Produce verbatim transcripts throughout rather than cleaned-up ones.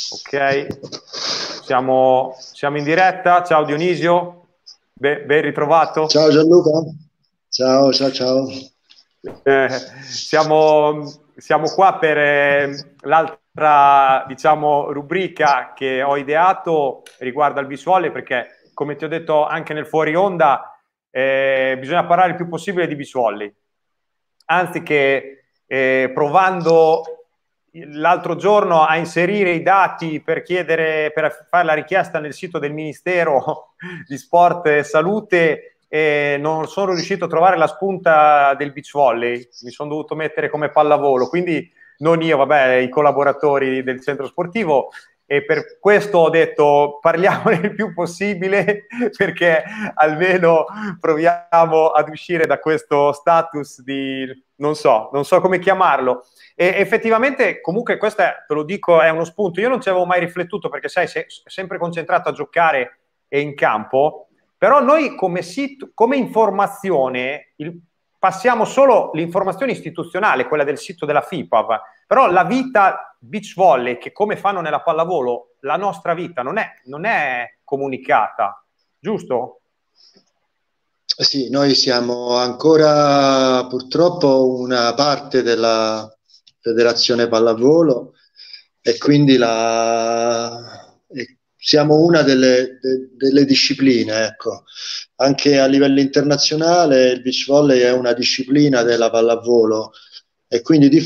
Ok, siamo, siamo in diretta. Ciao Dionisio, ben, ben ritrovato. Ciao Gianluca, ciao ciao ciao. Eh, siamo, siamo qua per eh, l'altra, diciamo, rubrica che ho ideato riguardo al visuale, perché, come ti ho detto anche nel fuori onda, eh, bisogna parlare il più possibile di visuali. Anzi che eh, provando l'altro giorno a inserire i dati per chiedere, per fare la richiesta nel sito del Ministero di Sport e Salute, e non sono riuscito a trovare la spunta del beach volley, mi sono dovuto mettere come pallavolo, quindi non io, vabbè, i collaboratori del centro sportivo, e per questo ho detto parliamone il più possibile, perché almeno proviamo ad uscire da questo status di non so, non so come chiamarlo. E effettivamente, comunque, questo è, te lo dico, è uno spunto. Io non ci avevo mai riflettuto perché, sai, sei sempre concentrato a giocare e in campo, però noi come sito, come informazione, il, passiamo solo l'informazione istituzionale, quella del sito della FIPAV, però la vita beach volley, che come fanno nella pallavolo, la nostra vita non è, non è comunicata, giusto? Sì, noi siamo ancora purtroppo una parte della Federazione Pallavolo e quindi la, e siamo una delle, de- delle discipline, ecco. Anche a livello internazionale il beach volley è una disciplina della pallavolo e quindi di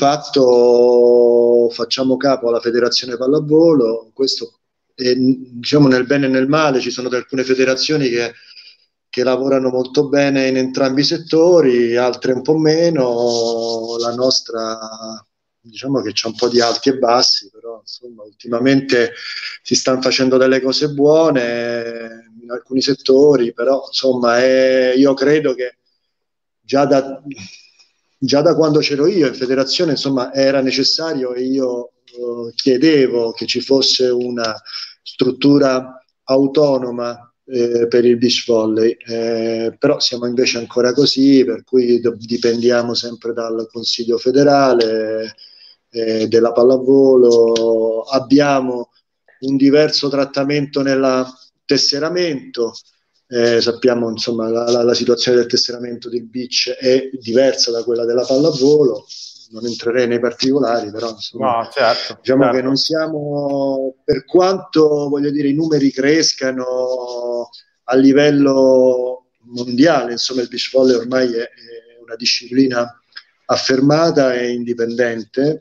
fatto facciamo capo alla Federazione Pallavolo. Questo, e, diciamo, nel bene e nel male ci sono alcune federazioni che che lavorano molto bene in entrambi i settori, altre un po' meno. La nostra, diciamo che c'è un po' di alti e bassi, però insomma ultimamente si stanno facendo delle cose buone in alcuni settori, però insomma è, io credo che già da, già da quando c'ero io in federazione insomma era necessario e io eh, chiedevo che ci fosse una struttura autonoma eh, per il beach volley, eh, però siamo invece ancora così, per cui do- dipendiamo sempre dal Consiglio federale eh, della pallavolo, abbiamo un diverso trattamento nel tesseramento. Eh, sappiamo insomma la, la, la situazione del tesseramento del beach è diversa da quella della pallavolo, non entrerei nei particolari, però insomma No, certo, diciamo che non certo. siamo, per quanto voglio dire i numeri crescano a livello mondiale, insomma il beach volley ormai è, è una disciplina affermata e indipendente,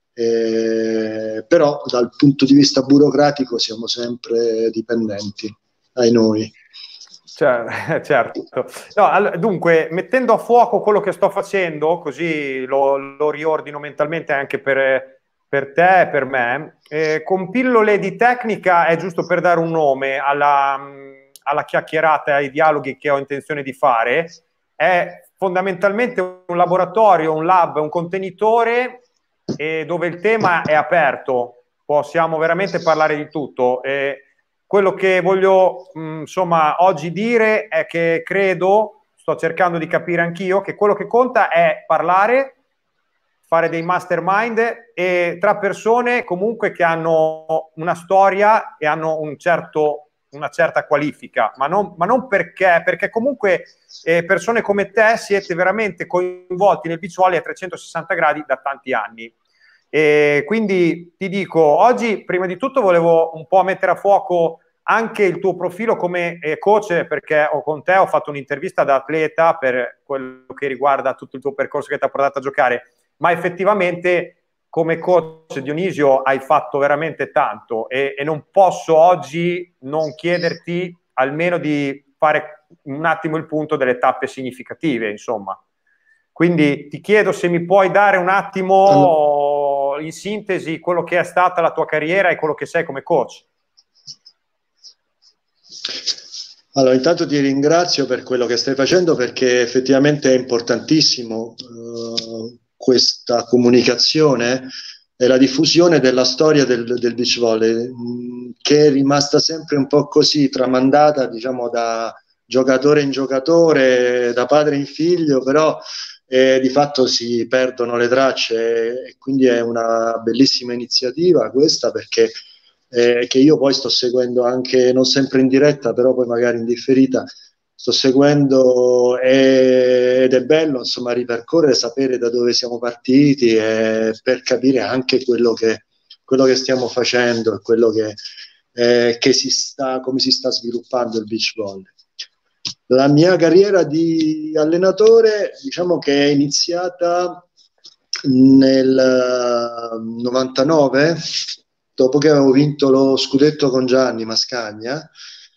eh, però dal punto di vista burocratico siamo sempre dipendenti ai noi. Cioè, certo. No, all- dunque, mettendo a fuoco quello che sto facendo, così lo, lo riordino mentalmente anche per, per te e per me, eh, con pillole di tecnica è giusto per dare un nome alla, alla chiacchierata, ai dialoghi che ho intenzione di fare, è fondamentalmente un laboratorio, un lab, un contenitore eh, dove il tema è aperto, possiamo veramente parlare di tutto. Eh, quello che voglio mh, insomma oggi dire è che credo, sto cercando di capire anch'io, che quello che conta è parlare, fare dei mastermind e tra persone comunque che hanno una storia e hanno un certo, una certa qualifica, ma non, ma non perché, perché comunque eh, persone come te siete veramente coinvolti nel beach volley a trecentosessanta gradi da tanti anni. E quindi ti dico, oggi prima di tutto volevo un po' mettere a fuoco anche il tuo profilo come eh, coach, perché ho, con te ho fatto un'intervista da atleta per quello che riguarda tutto il tuo percorso che ti ha portato a giocare, ma effettivamente come coach Dionisio hai fatto veramente tanto e, e non posso oggi non chiederti almeno di fare un attimo il punto delle tappe significative, insomma. Quindi ti chiedo se mi puoi dare un Allora, attimo in sintesi quello che è stata la tua carriera e quello che sei come coach. allora, intanto ti ringrazio per quello che stai facendo perché effettivamente è importantissimo eh, questa comunicazione e la diffusione della storia del, del beach volley, mh, che è rimasta sempre un po' così tramandata, diciamo, da giocatore in giocatore, da padre in figlio, però eh, di fatto si perdono le tracce e quindi è una bellissima iniziativa questa perché eh, che io poi sto seguendo anche, non sempre in diretta, però poi magari in differita, sto seguendo e, ed è bello insomma ripercorrere, sapere da dove siamo partiti e per capire anche quello che, quello che stiamo facendo e quello che, eh, che si sta, come si sta sviluppando il beach volley. La mia carriera di allenatore, diciamo che è iniziata nel novantanove, dopo che avevo vinto lo scudetto con Gianni Mascagna,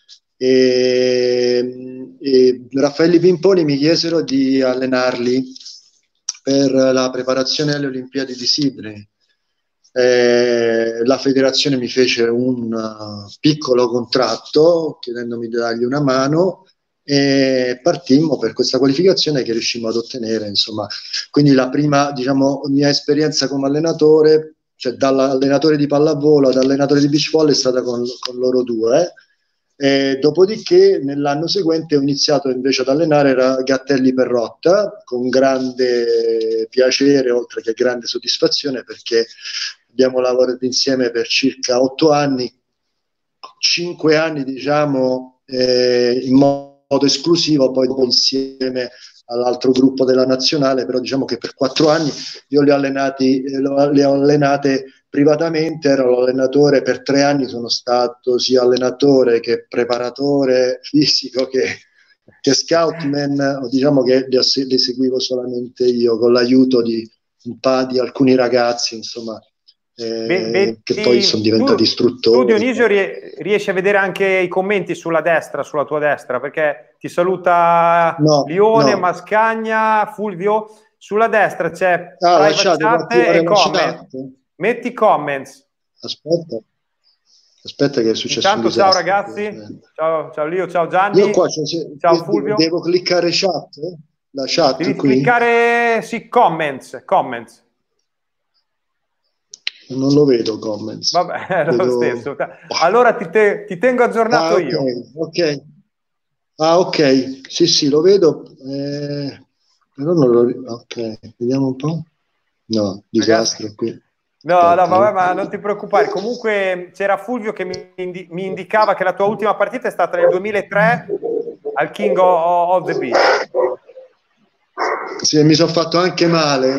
e, e Raffaele Pimponi mi chiesero di allenarli per la preparazione alle Olimpiadi di Sydney. Eh, la federazione mi fece un uh, piccolo contratto chiedendomi di dargli una mano e partimmo per questa qualificazione che riuscimmo ad ottenere, insomma. Quindi la prima, diciamo, mia esperienza come allenatore, cioè dall'allenatore di pallavolo ad allenatore di beach volley, è stata con, con loro due. E dopodiché nell'anno seguente ho iniziato invece ad allenare Gattelli Perrotta con grande piacere oltre che grande soddisfazione, perché abbiamo lavorato insieme per circa otto anni, cinque anni diciamo eh, in modo esclusivo, poi dopo insieme all'altro gruppo della nazionale, però diciamo che per quattro anni io li ho allenati, eh, le ho allenate privatamente, ero l'allenatore per tre anni, sono stato sia allenatore che preparatore fisico che, che scoutman, diciamo che li, li seguivo solamente io con l'aiuto di un po' di alcuni ragazzi, insomma, eh, Beh, che poi sono diventati tu, istruttori. Tu Dionisio riesci a vedere anche i commenti sulla destra, sulla tua destra, perché ti saluta no, Lione, no. Mascagna, Fulvio, sulla destra c'è ah, private chat e comment. Chat. Metti comments. Aspetta, aspetta che è successo. Intanto un ciao disastro. ragazzi, ciao, ciao Lio, ciao Gianni, io qua, cioè, se, ciao devo, Fulvio. Devo cliccare chat? La chat Devi qui? cliccare, sì, comments, comments. Non lo vedo comments. Vabbè, è vedo... lo stesso. Allora ti, te, ti tengo aggiornato ah, okay, io. Ok, ah ok, sì sì, lo vedo, eh, però non lo... ok, vediamo un po'. No, disastro Ragazzi, qui. no, Aspetta, no, vabbè, eh. ma non ti preoccupare. Comunque c'era Fulvio che mi, indi mi indicava che la tua ultima partita è stata nel duemilatré al King of, of the Beach. Sì, mi sono fatto anche male.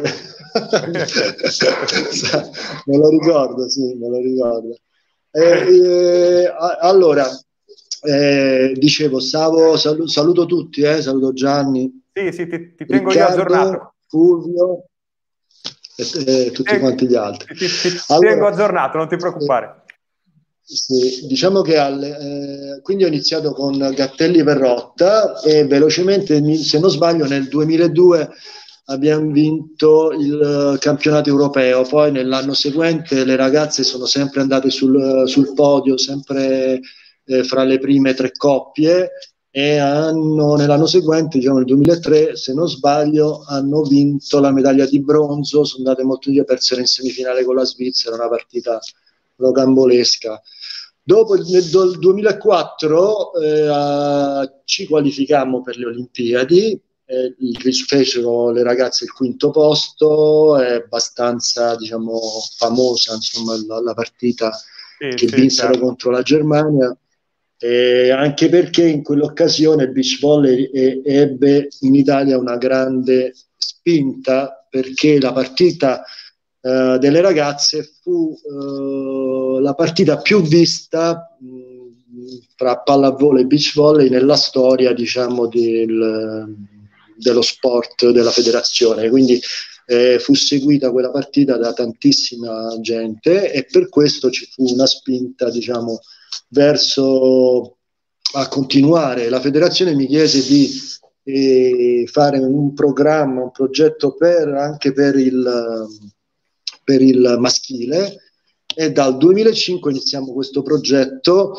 Me lo ricordo, sì, me lo ricordo. Eh, eh, allora, eh, dicevo, stavo, saluto, saluto tutti, eh, saluto Gianni. Sì, sì, ti, ti tengo Riccardo, io aggiornato. Fulvio e, e tutti tengo, quanti gli altri. Ti, ti, ti allora, tengo aggiornato, non ti preoccupare. Eh, sì, diciamo che alle, eh, quindi ho iniziato con Gattelli Perrotta e velocemente, se non sbaglio, nel duemiladue abbiamo vinto il campionato europeo. Poi nell'anno seguente le ragazze sono sempre andate sul, sul podio, sempre eh, fra le prime tre coppie, e hanno, nell'anno seguente, diciamo nel duemilatré, se non sbaglio, hanno vinto la medaglia di bronzo. Sono andate molto via, persero in semifinale con la Svizzera, una partita rocambolesca. Dopo nel duemilaquattro eh, ci qualificammo per le Olimpiadi, eh, fecero le ragazze il quinto posto, è abbastanza, diciamo, famosa, insomma, la, la partita sì, che sì, vinsero certo. contro la Germania, eh, anche perché in quell'occasione il beach volley eh, ebbe in Italia una grande spinta, perché la partita Uh, delle ragazze fu uh, la partita più vista mh, tra pallavolo e beach volley nella storia, diciamo, del, dello sport, della federazione. Quindi eh, fu seguita quella partita da tantissima gente e per questo ci fu una spinta, diciamo, verso a continuare. La federazione mi chiese di eh, fare un programma, un progetto per, anche per il per il maschile, e dal duemilacinque iniziamo questo progetto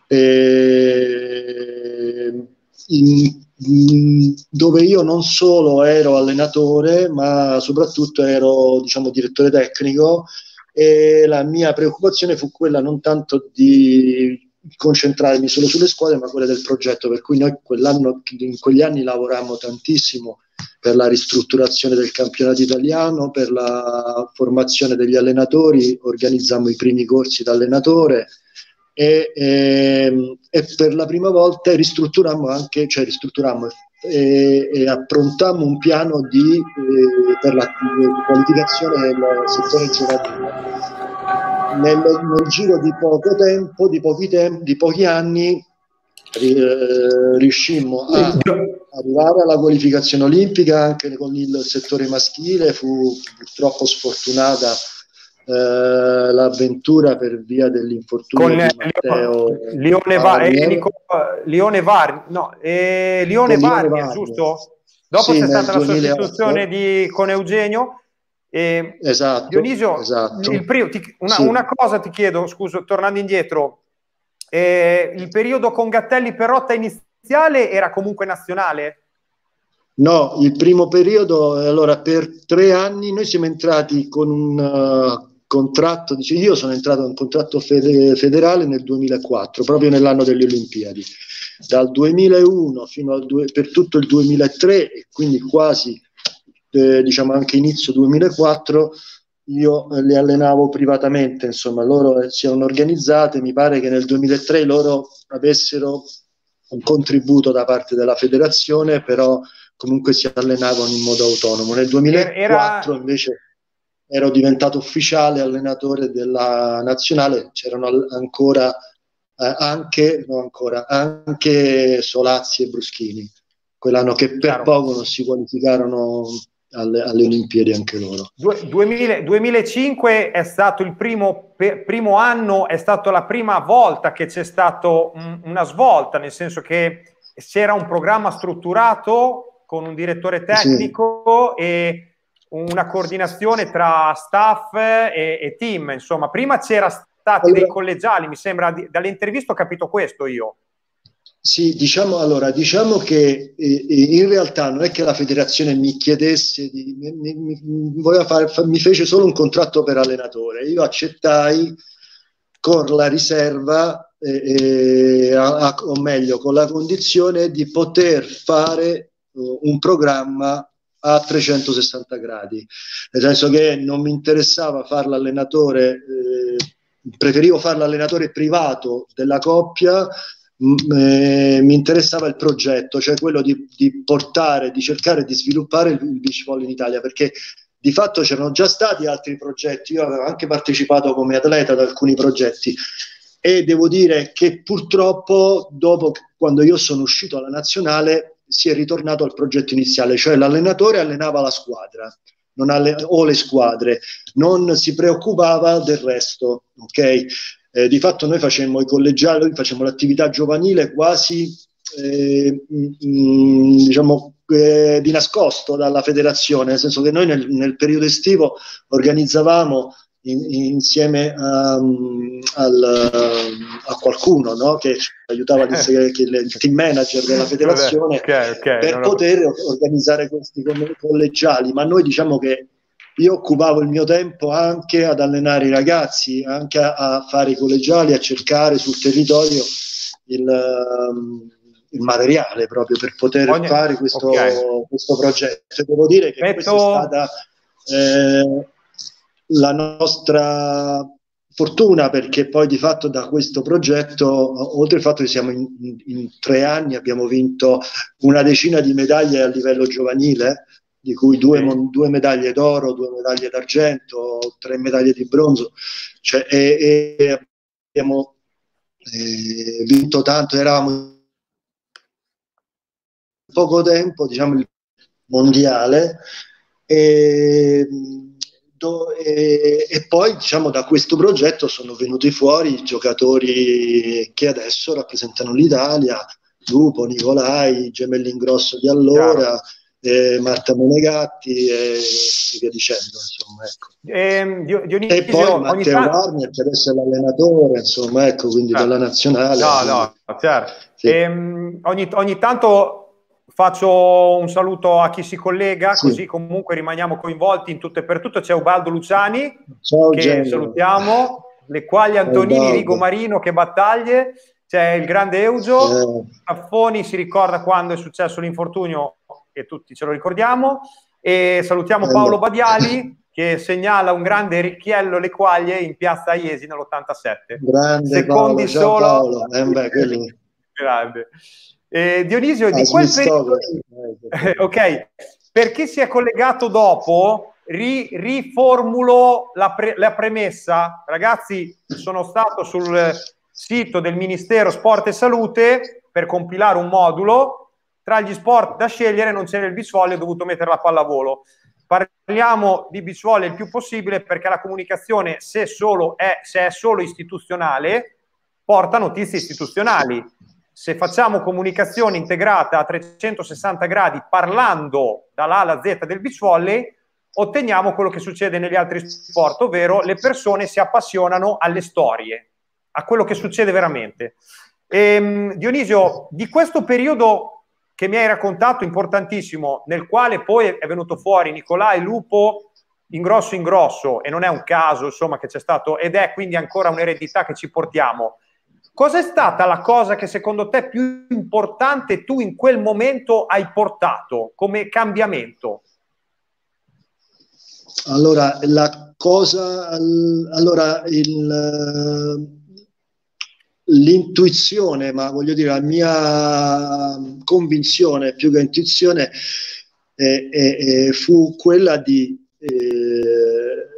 eh, in, in, dove io non solo ero allenatore ma soprattutto ero, diciamo, direttore tecnico, e la mia preoccupazione fu quella non tanto di concentrarmi solo sulle squadre ma quella del progetto, per cui noi quell'anno, in quegli anni lavorammo tantissimo per la ristrutturazione del campionato italiano, per la formazione degli allenatori, organizzammo i primi corsi da allenatore, e, e, e per la prima volta ristrutturammo anche, cioè ristrutturammo e, e approntammo un piano di, eh, per la qualificazione del settore giovanile. Nel, nel giro di poco tempo, di pochi, tem- di pochi anni, eh, riuscimmo a arrivare alla qualificazione olimpica anche con il settore maschile. Fu purtroppo sfortunata eh, l'avventura per via dell'infortunio con di Matteo Lione, Va- eh, Nico, Lione Var no, eh, Lione Varnia, giusto? Dopo sì, c'è stata la duemilaotto sostituzione di, con Eugenio. E esatto, Dionisio, esatto. Il primo, ti, una, sì. una cosa ti chiedo, scusa, tornando indietro, eh, il periodo con Gattelli Perotta iniziale era comunque nazionale? No, il primo periodo, allora per tre anni noi siamo entrati con un uh, contratto, dice, io sono entrato in un contratto fede, federale nel duemilaquattro, proprio nell'anno delle Olimpiadi. Dal duemilauno fino al due, per tutto il duemilatré e quindi quasi eh, diciamo anche inizio duemilaquattro io eh, le allenavo privatamente, insomma loro eh, si erano organizzate, mi pare che nel duemilatré loro avessero un contributo da parte della federazione, però comunque si allenavano in modo autonomo. Nel duemilaquattro Era... invece ero diventato ufficiale allenatore della nazionale, c'erano ancora eh, anche, no ancora, anche Solazzi e Bruschini, quell'anno che per Chiaro. poco non si qualificarono alle, alle Olimpiadi anche loro. duemila, duemilacinque è stato il primo, per, primo anno, è stata la prima volta che c'è stata un, una svolta, nel senso che c'era un programma strutturato con un direttore tecnico sì. e una coordinazione tra staff e, e team, insomma. Prima c'era stati allora, dei collegiali, mi sembra, di, dalle interviste ho capito questo io. Sì, diciamo, allora, diciamo che eh, in realtà non è che la federazione mi chiedesse, di, mi, mi, mi, voleva fare, mi fece solo un contratto per allenatore. Io accettai con la riserva, eh, eh, a, a, o meglio, con la condizione di poter fare uh, un programma a trecentosessanta gradi, nel senso che non mi interessava fare l'allenatore, eh, preferivo fare l'allenatore privato della coppia. Eh, mi interessava il progetto, cioè quello di, di portare, di cercare di sviluppare il, il beach volley in Italia, perché di fatto c'erano già stati altri progetti, io avevo anche partecipato come atleta ad alcuni progetti e devo dire che purtroppo dopo, quando io sono uscito alla nazionale, si è ritornato al progetto iniziale, cioè l'allenatore allenava la squadra non alle, o le squadre, non si preoccupava del resto, ok? Eh, di fatto noi facemmo i collegiali, noi facemmo l'attività giovanile quasi eh, mh, diciamo eh, di nascosto dalla federazione, nel senso che noi nel, nel periodo estivo organizzavamo in, insieme a, al, a qualcuno, no? Che ci aiutava che il team manager della federazione okay, okay, per poter ho... organizzare questi collegiali, ma noi diciamo che io occupavo il mio tempo anche ad allenare i ragazzi, anche a, a fare i collegiali, a cercare sul territorio il, um, il materiale proprio per poter Ogni... fare questo, okay. questo progetto. E devo dire che Metto... questa è stata eh, la nostra fortuna, perché poi di fatto da questo progetto, oltre al fatto che siamo in, in, in tre anni, abbiamo vinto una decina di medaglie a livello giovanile, di cui due, sì. due medaglie d'oro, due medaglie d'argento, tre medaglie di bronzo, cioè, e, e abbiamo eh, vinto tanto, eravamo in poco tempo, diciamo, il mondiale, e, do, e, e poi diciamo da questo progetto sono venuti fuori i giocatori che adesso rappresentano l'Italia, Lupo, Nicolai, Gemelli Ingrosso di allora, Chiaro. Eh, Marta Menegatti e, e via dicendo, insomma, ecco. Eh, Dionisio, e poi Matteo tanto... Warner che adesso è l'allenatore, insomma, ecco, quindi certo. della nazionale. No, quindi... no, certo. Sì. Eh, ogni, ogni tanto faccio un saluto a chi si collega, sì. così comunque rimaniamo coinvolti in tutto e per tutto. C'è Ubaldo Luciani, Ciao, che Genio. salutiamo, le Quaglie Antonini, Ubaldo. Rigo Marino, che battaglie. C'è il grande Eugio, Taffoni eh. si ricorda quando è successo l'infortunio, e tutti ce lo ricordiamo, e salutiamo Paolo Badiali, che segnala un grande Ricchiello Le Quaglie in piazza Aiesi nell'ottantasette. Grande Secondi Paolo, ciao solo. Paolo. Eh, beh, quelli... Grande. Eh, Dionisio, Ah, di quel periodo, eh, ok, per chi si è collegato dopo, ri, riformulo la, pre, la premessa. Ragazzi, sono stato sul sito del Ministero Sport e Salute per compilare un modulo. Tra gli sport da scegliere non c'era il beach volley, ho dovuto mettere la pallavolo. Parliamo di beach volley il più possibile, perché la comunicazione, se, solo è, se è solo istituzionale, porta notizie istituzionali. Se facciamo comunicazione integrata a trecentosessanta gradi parlando dall'A alla Z del beach volley, otteniamo quello che succede negli altri sport, ovvero le persone si appassionano alle storie, a quello che succede veramente. E, Dionisio, di questo periodo che mi hai raccontato, importantissimo, nel quale poi è venuto fuori Nicolai Lupo in grosso in grosso, e non è un caso, insomma, che c'è stato, ed è quindi ancora un'eredità che ci portiamo. Cosa è stata la cosa che secondo te più importante tu in quel momento hai portato come cambiamento? Allora, la cosa, allora, il, l'intuizione, ma voglio dire, la mia convinzione più che intuizione eh, eh, fu quella di eh,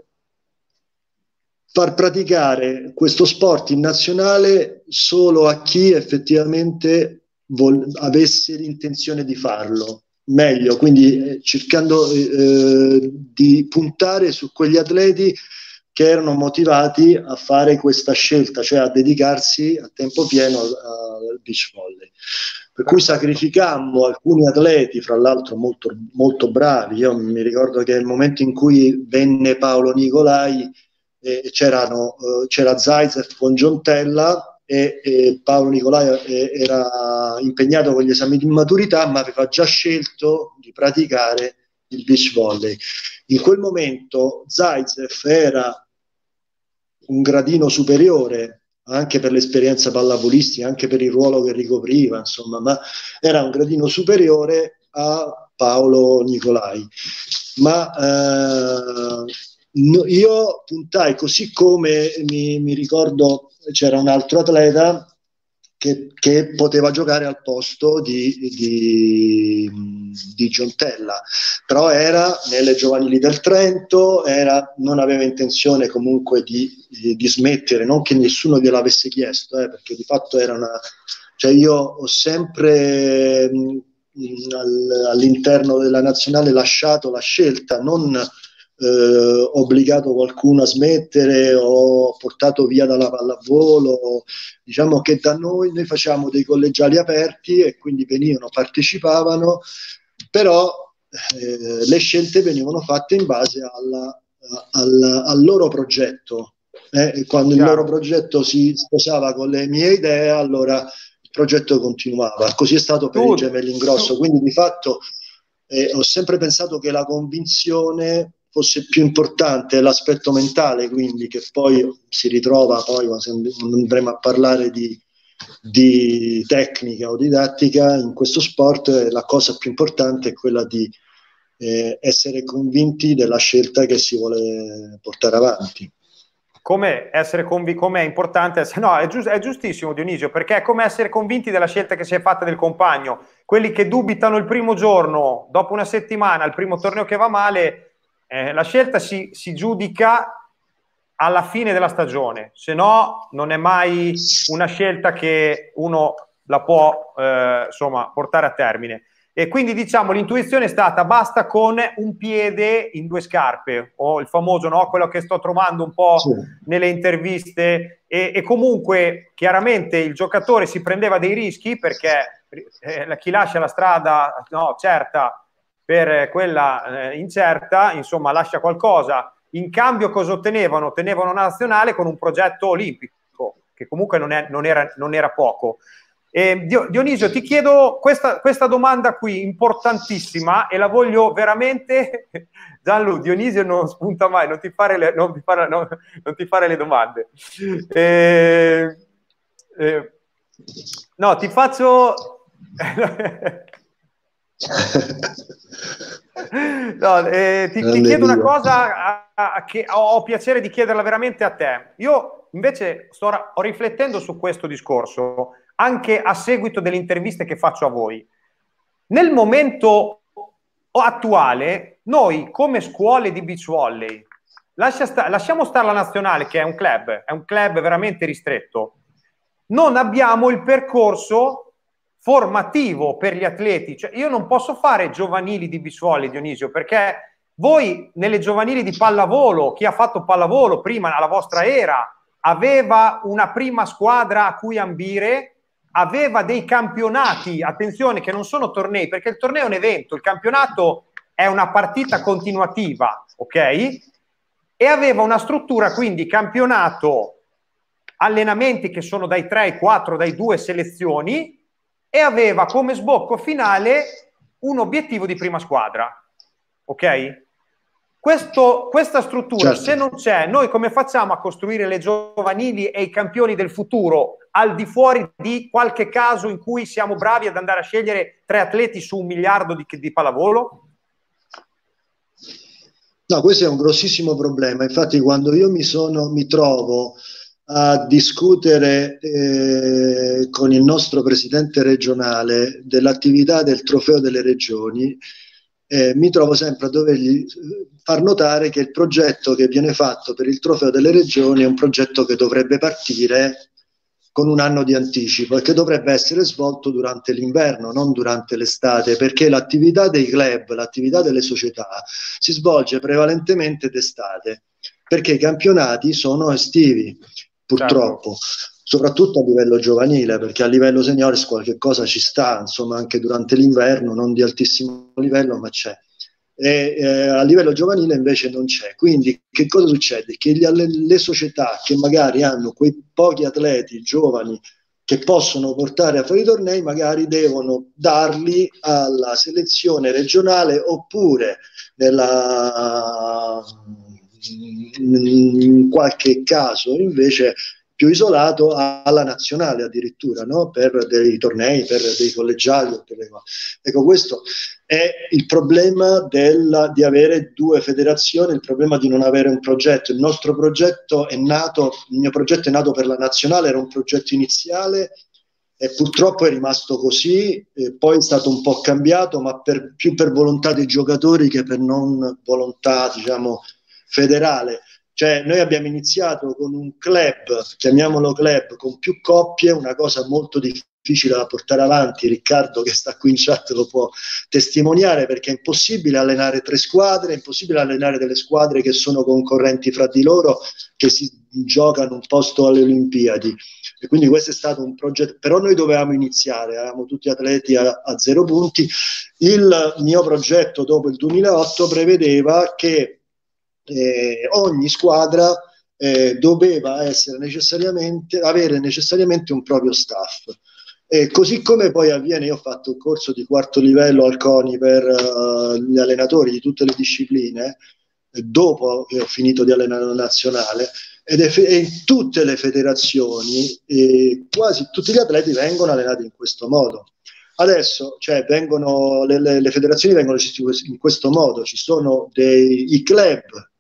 far praticare questo sport in nazionale solo a chi effettivamente vol- avesse l'intenzione di farlo meglio, quindi eh, cercando eh, di puntare su quegli atleti che erano motivati a fare questa scelta, cioè a dedicarsi a tempo pieno al, al beach volley. Per cui sacrificammo alcuni atleti, fra l'altro molto, molto bravi. Io mi ricordo che nel momento in cui venne Paolo Nicolai, Eh, c'erano, eh, c'era Zaitsev con Giontella e, e Paolo Nicolai eh, era impegnato con gli esami di maturità, ma aveva già scelto di praticare il beach volley. In quel momento Zaitsev era un gradino superiore anche per l'esperienza pallavolistica, anche per il ruolo che ricopriva, insomma, ma era un gradino superiore a Paolo Nicolai. Ma eh, No, io puntai, così come mi, mi ricordo c'era un altro atleta che, che poteva giocare al posto di, di, di Giontella, però era nelle giovanili del Trento, era, non aveva intenzione comunque di, di, di smettere, non che nessuno gliel'avesse chiesto, eh, perché di fatto era una... Cioè io ho sempre mh, all'interno della nazionale lasciato la scelta, non... Eh, obbligato qualcuno a smettere o portato via dalla pallavolo. Diciamo che da noi noi facciamo dei collegiali aperti e quindi venivano, partecipavano, però eh, le scelte venivano fatte in base alla, al, al loro progetto. Eh, quando il loro progetto si sposava con le mie idee, allora il progetto continuava. Così è stato per i Gemelli in Grosso. Quindi di fatto eh, ho sempre pensato che la convinzione fosse più importante, l'aspetto mentale, quindi, che poi si ritrova poi quando andremo a parlare di, di tecnica o didattica in questo sport. La cosa più importante è quella di eh, essere convinti della scelta che si vuole portare avanti. Come essere convinti, come è importante essere, no, è, giust, è giustissimo, Dionisio, perché è come essere convinti della scelta che si è fatta del compagno. Quelli che dubitano il primo giorno, dopo una settimana, il primo torneo che va male, eh, la scelta si, si giudica alla fine della stagione, se no non è mai una scelta che uno la può eh, insomma portare a termine. E quindi diciamo l'intuizione è stata basta con un piede in due scarpe, o il famoso, no, quello che sto trovando un po' sì. nelle interviste, e, e comunque chiaramente il giocatore si prendeva dei rischi, perché eh, chi lascia la strada no, certa per quella eh, incerta, insomma lascia qualcosa. In cambio cosa ottenevano? Ottenevano una nazionale con un progetto olimpico, che comunque non, è, non, era, non era poco. Eh, Dionisio, ti chiedo questa, questa domanda qui, importantissima, e la voglio veramente... Gianlu, Dionisio non spunta mai, non ti fare le, non ti fare, no, non ti fare le domande. Eh, eh, no, ti faccio... No, eh, ti, ti chiedo una cosa a, a, che ho, ho piacere di chiederla veramente a te. Io invece sto ho riflettendo su questo discorso anche a seguito delle interviste che faccio a voi. Nel momento attuale, noi come scuole di beach volley, lascia sta, lasciamo stare la nazionale che è un club, è un club veramente ristretto, non abbiamo il percorso formativo per gli atleti. Cioè, io non posso fare giovanili di beach volley, Dionisio, perché voi nelle giovanili di pallavolo, chi ha fatto pallavolo prima alla vostra era, aveva una prima squadra a cui ambire, aveva dei campionati, attenzione che non sono tornei, perché il torneo è un evento, il campionato è una partita continuativa, ok? E aveva una struttura, quindi campionato, allenamenti che sono dai tre ai quattro, dai due selezioni, e aveva come sbocco finale un obiettivo di prima squadra, ok? Questo, questa struttura, certo, se non c'è, noi come facciamo a costruire le giovanili e i campioni del futuro al di fuori di qualche caso in cui siamo bravi ad andare a scegliere tre atleti su un miliardo di, di pallavolo? No, questo è un grossissimo problema. Infatti quando io mi, sono, mi trovo a discutere eh, con il nostro presidente regionale dell'attività del trofeo delle regioni, eh, mi trovo sempre a dovergli far notare che il progetto che viene fatto per il trofeo delle regioni è un progetto che dovrebbe partire con un anno di anticipo e che dovrebbe essere svolto durante l'inverno, non durante l'estate, perché l'attività dei club, l'attività delle società si svolge prevalentemente d'estate, perché i campionati sono estivi, purtroppo, certo, soprattutto a livello giovanile, perché a livello seniores qualche cosa ci sta, insomma, anche durante l'inverno, non di altissimo livello, ma c'è. E eh, a livello giovanile invece non c'è. Quindi che cosa succede? Che gli, le società che magari hanno quei pochi atleti giovani che possono portare a fare i tornei, magari devono darli alla selezione regionale oppure nella, in qualche caso invece più isolato alla nazionale addirittura, no? Per dei tornei, per dei collegiali. Per le... Ecco, questo è il problema della, di avere due federazioni, il problema di non avere un progetto. Il nostro progetto è nato, il mio progetto è nato per la nazionale, era un progetto iniziale e purtroppo è rimasto così, e poi è stato un po' cambiato, ma per, più per volontà dei giocatori che per non volontà, diciamo, federale. Cioè noi abbiamo iniziato con un club, chiamiamolo club, con più coppie, una cosa molto difficile da portare avanti. Riccardo che sta qui in chat lo può testimoniare, perché è impossibile allenare tre squadre, è impossibile allenare delle squadre che sono concorrenti fra di loro, che si giocano un posto alle Olimpiadi. E quindi questo è stato un progetto, però noi dovevamo iniziare, eravamo tutti atleti a, a zero punti. Il mio progetto dopo il duemilaotto prevedeva che Eh, ogni squadra eh, doveva essere necessariamente avere necessariamente un proprio staff, e così come poi avviene. Io ho fatto un corso di quarto livello al CONI per uh, gli allenatori di tutte le discipline eh, dopo che ho finito di allenare la nazionale, ed è fe- e in tutte le federazioni eh, quasi tutti gli atleti vengono allenati in questo modo. Adesso, cioè, vengono, le, le, le federazioni vengono gestite in questo modo. Ci sono dei i club,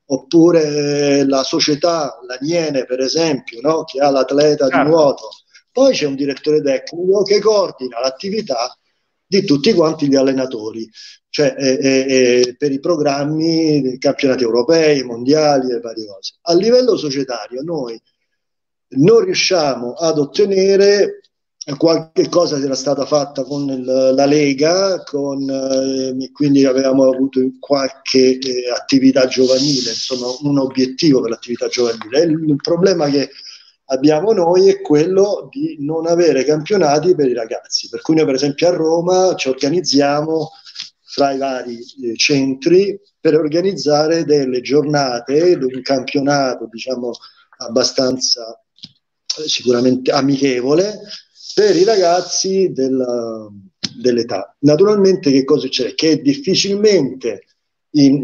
oppure la società, la Niene per esempio, no? Che ha l'atleta di nuoto. Poi c'è un direttore tecnico che coordina l'attività di tutti quanti gli allenatori, cioè eh, eh, per i programmi dei campionati europei, mondiali e varie cose. A livello societario noi non riusciamo ad ottenere qualche cosa che era stata fatta con il, la Lega, con, eh, quindi avevamo avuto qualche eh, attività giovanile, insomma un obiettivo per l'attività giovanile. Il, il problema che abbiamo noi è quello di non avere campionati per i ragazzi, per cui noi per esempio a Roma ci organizziamo fra i vari eh, centri per organizzare delle giornate, un campionato diciamo abbastanza eh, sicuramente amichevole per i ragazzi della, dell'età. Naturalmente che cosa succede? Che difficilmente in,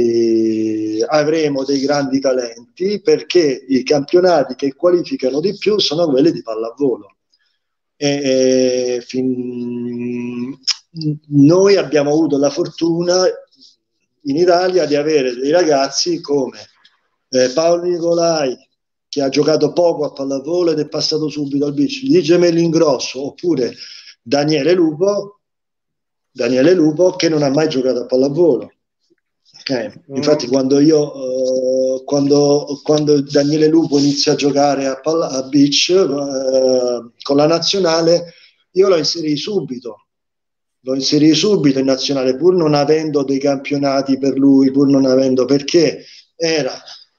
in, avremo dei grandi talenti, perché i campionati che qualificano di più sono quelli di pallavolo. E, e, fin, noi abbiamo avuto la fortuna in Italia di avere dei ragazzi come eh, Paolo Nicolai, che ha giocato poco a pallavolo ed è passato subito al beach, di Gemelli Ingrosso, oppure Daniele Lupo, Daniele Lupo che non ha mai giocato a pallavolo. Okay. Infatti quando io uh, quando, quando Daniele Lupo inizia a giocare a, palla, a beach uh, con la nazionale, io lo inserì subito lo inserì subito in nazionale, pur non avendo dei campionati per lui, pur non avendo, perché era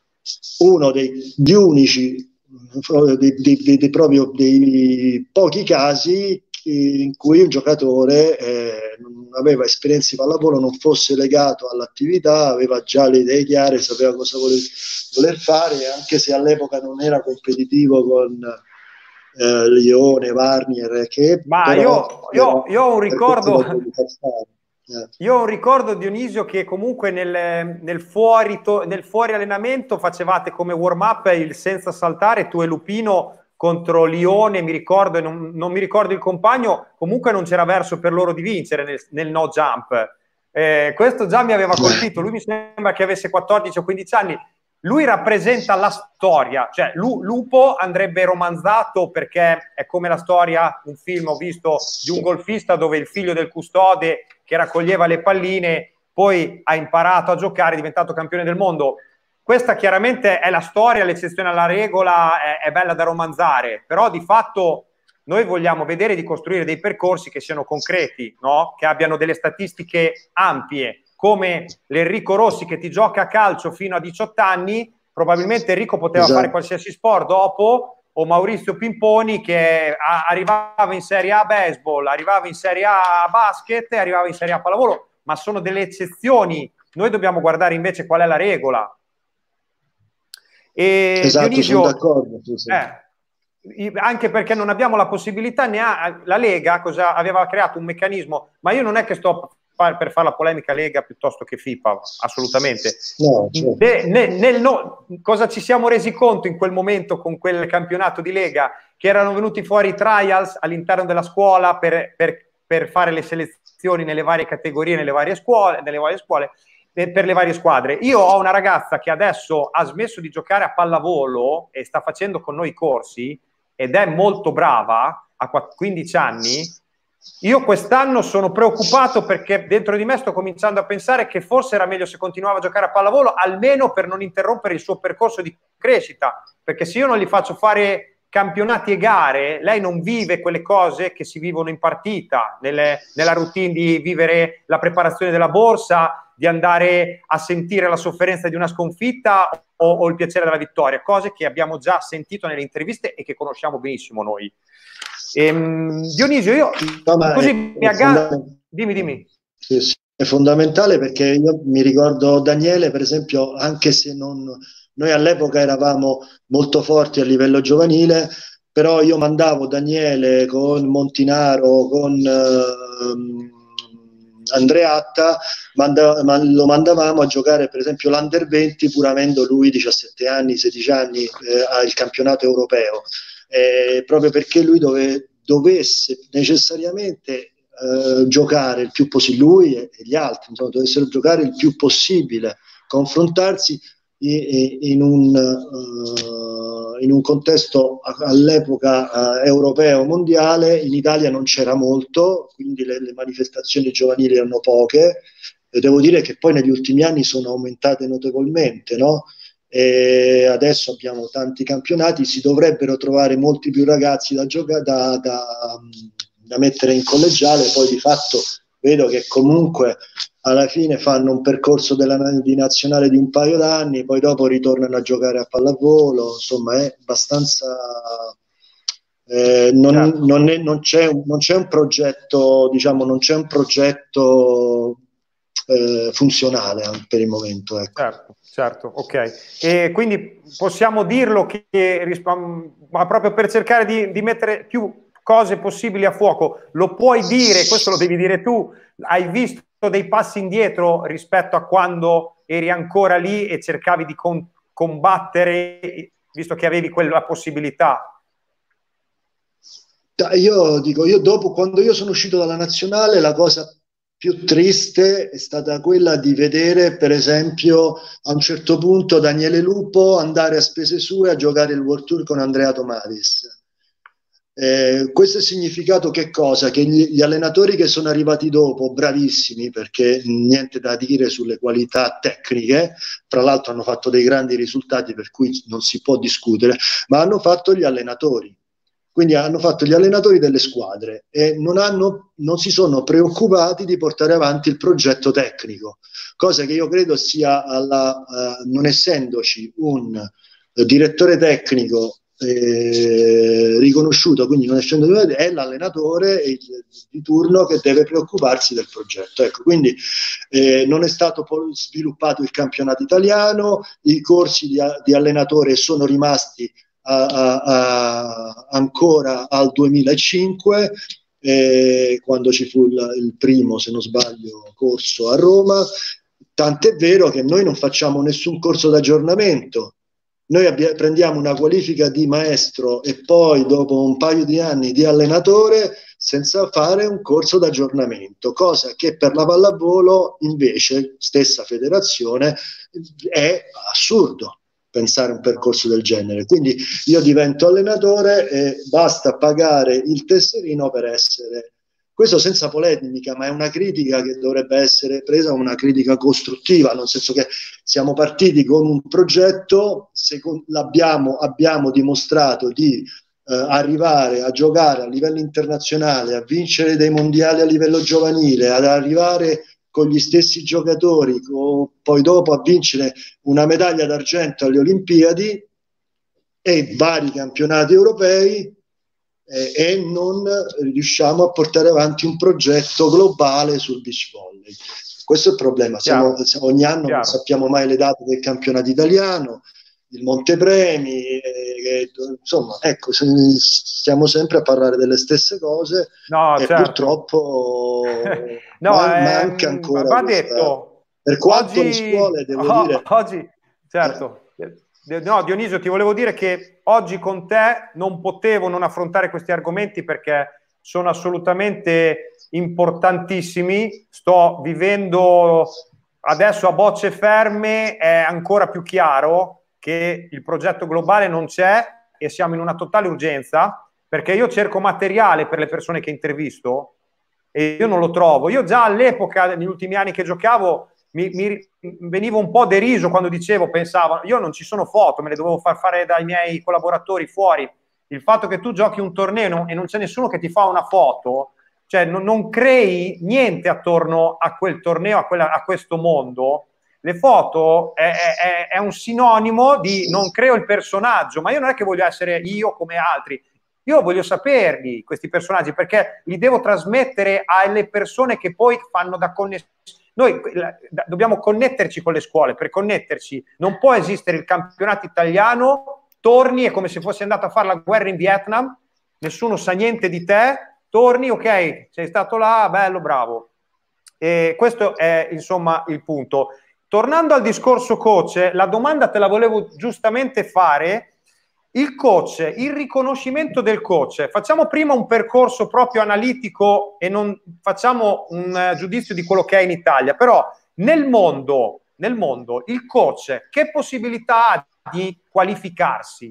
uno dei, degli unici dei, dei, dei, proprio dei pochi casi in cui un giocatore eh, non aveva esperienze di pallavolo, non fosse legato all'attività, aveva già le idee chiare, sapeva cosa voler, voler fare, anche se all'epoca non era competitivo con eh, Lione, Warnier, che ma però, io, io, io ho un ricordo eh. io ho un ricordo, Dionisio, che comunque nel, nel, fuori, nel fuori allenamento facevate come warm up il senza saltare, tu e Lupino contro Lione, mi ricordo, e non, non mi ricordo il compagno, comunque non c'era verso per loro di vincere nel, nel no jump. Eh, questo già mi aveva colpito, lui mi sembra che avesse quattordici o quindici anni, lui rappresenta la storia, cioè Lupo andrebbe romanzato perché è come la storia, un film ho visto di un golfista dove il figlio del custode che raccoglieva le palline poi ha imparato a giocare, è diventato campione del mondo. Questa chiaramente è la storia, l'eccezione alla regola, è, è bella da romanzare, però di fatto noi vogliamo vedere di costruire dei percorsi che siano concreti, no? Che abbiano delle statistiche ampie, come l'Enrico Rossi che ti gioca a calcio fino a diciotto anni, probabilmente Enrico poteva esatto. fare qualsiasi sport dopo, o Maurizio Pimponi che a, arrivava in Serie A baseball, arrivava in Serie A basket, arrivava in Serie A pallavolo, ma sono delle eccezioni. Noi dobbiamo guardare invece qual è la regola. E esatto, Dionisio, sono d'accordo. Sì, sì. Eh, anche perché non abbiamo la possibilità, ne ha, la Lega cosa, aveva creato un meccanismo, ma io non è che sto per fare la polemica Lega piuttosto che FIFA, assolutamente. No, certo. ne, ne, nel no, cosa ci siamo resi conto in quel momento con quel campionato di Lega? Che erano venuti fuori i trials all'interno della scuola per, per, per fare le selezioni nelle varie categorie, nelle varie scuole, nelle varie scuole, per le varie squadre. Io ho una ragazza che adesso ha smesso di giocare a pallavolo e sta facendo con noi corsi ed è molto brava, ha quindici anni. Io quest'anno sono preoccupato perché dentro di me sto cominciando a pensare che forse era meglio se continuava a giocare a pallavolo, almeno per non interrompere il suo percorso di crescita, perché se io non gli faccio fare campionati e gare, lei non vive quelle cose che si vivono in partita, nelle, nella routine di vivere la preparazione della borsa, di andare a sentire la sofferenza di una sconfitta o, o il piacere della vittoria, cose che abbiamo già sentito nelle interviste e che conosciamo benissimo noi. Ehm, Dionisio, io no, così è, mi aggancio. Dimmi, dimmi. Sì, sì, è fondamentale perché io mi ricordo Daniele, per esempio, anche se non, noi all'epoca eravamo molto forti a livello giovanile, però io mandavo Daniele con Montinaro, con eh, Andreatta, manda, man, lo mandavamo a giocare per esempio l'Under venti pur avendo lui diciassette anni, sedici anni eh, al campionato europeo. Eh, proprio perché lui dove, dovesse necessariamente eh, giocare il più possibile, lui e, e gli altri, insomma, dovessero giocare il più possibile, confrontarsi in, in, un, uh, in un contesto all'epoca uh, europeo mondiale. In Italia non c'era molto, quindi le, le manifestazioni giovanili erano poche, e devo dire che poi negli ultimi anni sono aumentate notevolmente, no? E adesso abbiamo tanti campionati, si dovrebbero trovare molti più ragazzi da giocare, da, da, da mettere in collegiale. Poi di fatto vedo che comunque alla fine fanno un percorso della, di nazionale di un paio d'anni, poi dopo ritornano a giocare a pallavolo, insomma è abbastanza eh, non, certo. non, è, non, c'è un, non c'è un progetto, diciamo, non c'è un progetto eh, funzionale per il momento, ecco. Certo. Certo, ok. E quindi possiamo dirlo che, ma proprio per cercare di, di mettere più cose possibili a fuoco, lo puoi dire, questo lo devi dire tu, hai visto dei passi indietro rispetto a quando eri ancora lì e cercavi di con, combattere, visto che avevi quella possibilità? Io dico, io dopo, quando io sono uscito dalla nazionale, la cosa più triste è stata quella di vedere, per esempio, a un certo punto Daniele Lupo andare a spese sue a giocare il World Tour con Andrea Tomatis. Eh, questo ha significato che cosa? Che gli, gli allenatori che sono arrivati dopo, bravissimi, perché niente da dire sulle qualità tecniche, tra l'altro hanno fatto dei grandi risultati per cui non si può discutere, ma hanno fatto gli allenatori. Quindi hanno fatto gli allenatori delle squadre e non, hanno, non si sono preoccupati di portare avanti il progetto tecnico, cosa che io credo sia, alla, uh, non essendoci un uh, direttore tecnico eh, riconosciuto, quindi non essendo è l'allenatore di turno che deve preoccuparsi del progetto. Ecco, quindi eh, non è stato poi sviluppato il campionato italiano, i corsi di, di allenatore sono rimasti A, a, a, ancora al duemilacinque, eh, quando ci fu il, il primo, se non sbaglio, corso a Roma, tant'è vero che noi non facciamo nessun corso d'aggiornamento. Noi abbia, prendiamo una qualifica di maestro e poi dopo un paio di anni di allenatore senza fare un corso d'aggiornamento, cosa che per la pallavolo invece, stessa federazione, è assurdo pensare un percorso del genere. Quindi io divento allenatore e basta pagare il tesserino per essere, questo senza polemica, ma è una critica che dovrebbe essere presa una critica costruttiva, nel senso che siamo partiti con un progetto, secondo, l'abbiamo, abbiamo dimostrato di eh, arrivare a giocare a livello internazionale, a vincere dei mondiali a livello giovanile, ad arrivare con gli stessi giocatori, o poi dopo a vincere una medaglia d'argento alle Olimpiadi e vari campionati europei, eh, e non riusciamo a portare avanti un progetto globale sul beach volley. Questo è il problema. Siamo, siamo, ogni anno Chiaro. Non sappiamo mai le date del campionato italiano, il montepremi, eh, insomma, ecco, stiamo sempre a parlare delle stesse cose, no, e certo. Purtroppo no, man- manca ehm, ancora va questa, detto per quanto oggi, le scuole devo oh, dire oggi certo eh. no Dionisio, ti volevo dire che oggi con te non potevo non affrontare questi argomenti perché sono assolutamente importantissimi. Sto vivendo adesso a bocce ferme, è ancora più chiaro che il progetto globale non c'è e siamo in una totale urgenza, perché io cerco materiale per le persone che intervisto e io non lo trovo. Io già all'epoca, negli ultimi anni che giocavo, mi, mi venivo un po' deriso quando dicevo, pensavo, io non ci sono foto, me le dovevo far fare dai miei collaboratori fuori. Il fatto che tu giochi un torneo e non c'è nessuno che ti fa una foto, cioè non, non crei niente attorno a quel torneo, a, quella, a questo mondo. Le foto è, è, è un sinonimo di non creo il personaggio, ma io non è che voglio essere io come altri, io voglio saperli questi personaggi perché li devo trasmettere alle persone che poi fanno da connessione. Noi da, dobbiamo connetterci con le scuole, per connetterci non può esistere il campionato italiano, torni è come se fossi andato a fare la guerra in Vietnam, nessuno sa niente di te, torni, ok, sei stato là, bello, bravo. E questo è insomma il punto. Tornando al discorso coach, la domanda te la volevo giustamente fare. Il coach, il riconoscimento del coach, facciamo prima un percorso proprio analitico e non facciamo un uh, giudizio di quello che è in Italia, però nel mondo, nel mondo il coach che possibilità ha di qualificarsi?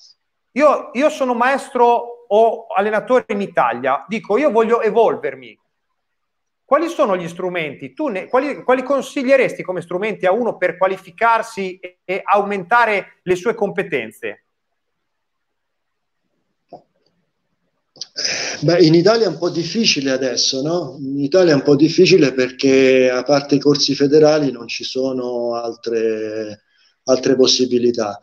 Io, io sono maestro o allenatore in Italia, dico io voglio evolvermi. Quali sono gli strumenti? Tu ne, quali, quali consiglieresti come strumenti a uno per qualificarsi e, e aumentare le sue competenze? Beh, in Italia è un po' difficile adesso, no? In Italia è un po' difficile perché a parte i corsi federali non ci sono altre, altre possibilità.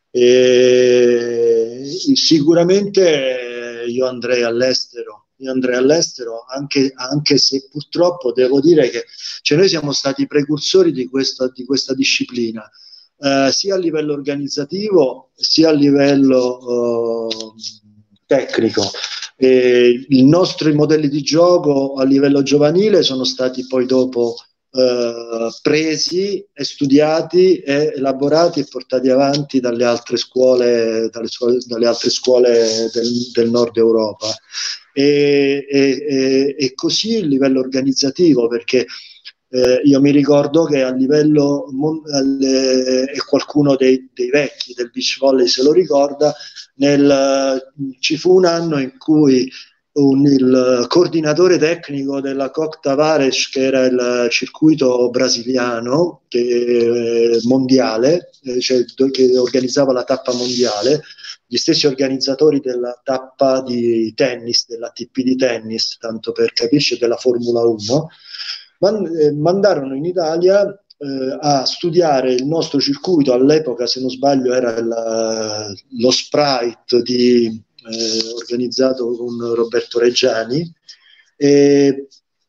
E sicuramente io andrei all'estero. Io andrei all'estero anche, anche se purtroppo devo dire che cioè noi siamo stati precursori di questa, di questa disciplina, eh, sia a livello organizzativo sia a livello eh, tecnico. E i nostri modelli di gioco a livello giovanile sono stati poi dopo eh, presi e studiati e elaborati e portati avanti dalle altre scuole, dalle, scuole, dalle altre scuole del, del nord Europa. e, e, e così il livello organizzativo, perché eh, io mi ricordo che a livello alle, e qualcuno dei, dei vecchi del beach volley se lo ricorda, nel, ci fu un anno in cui un, il coordinatore tecnico della Coq Tavares, che era il circuito brasiliano che, mondiale, eh, cioè, che organizzava la tappa mondiale, gli stessi organizzatori della tappa di tennis, dell'A T P di tennis, tanto per capirci, della Formula uno, man, eh, mandarono in Italia eh, a studiare il nostro circuito. All'epoca, se non sbaglio, era il, lo Sprite di, eh, organizzato con Roberto Reggiani, e,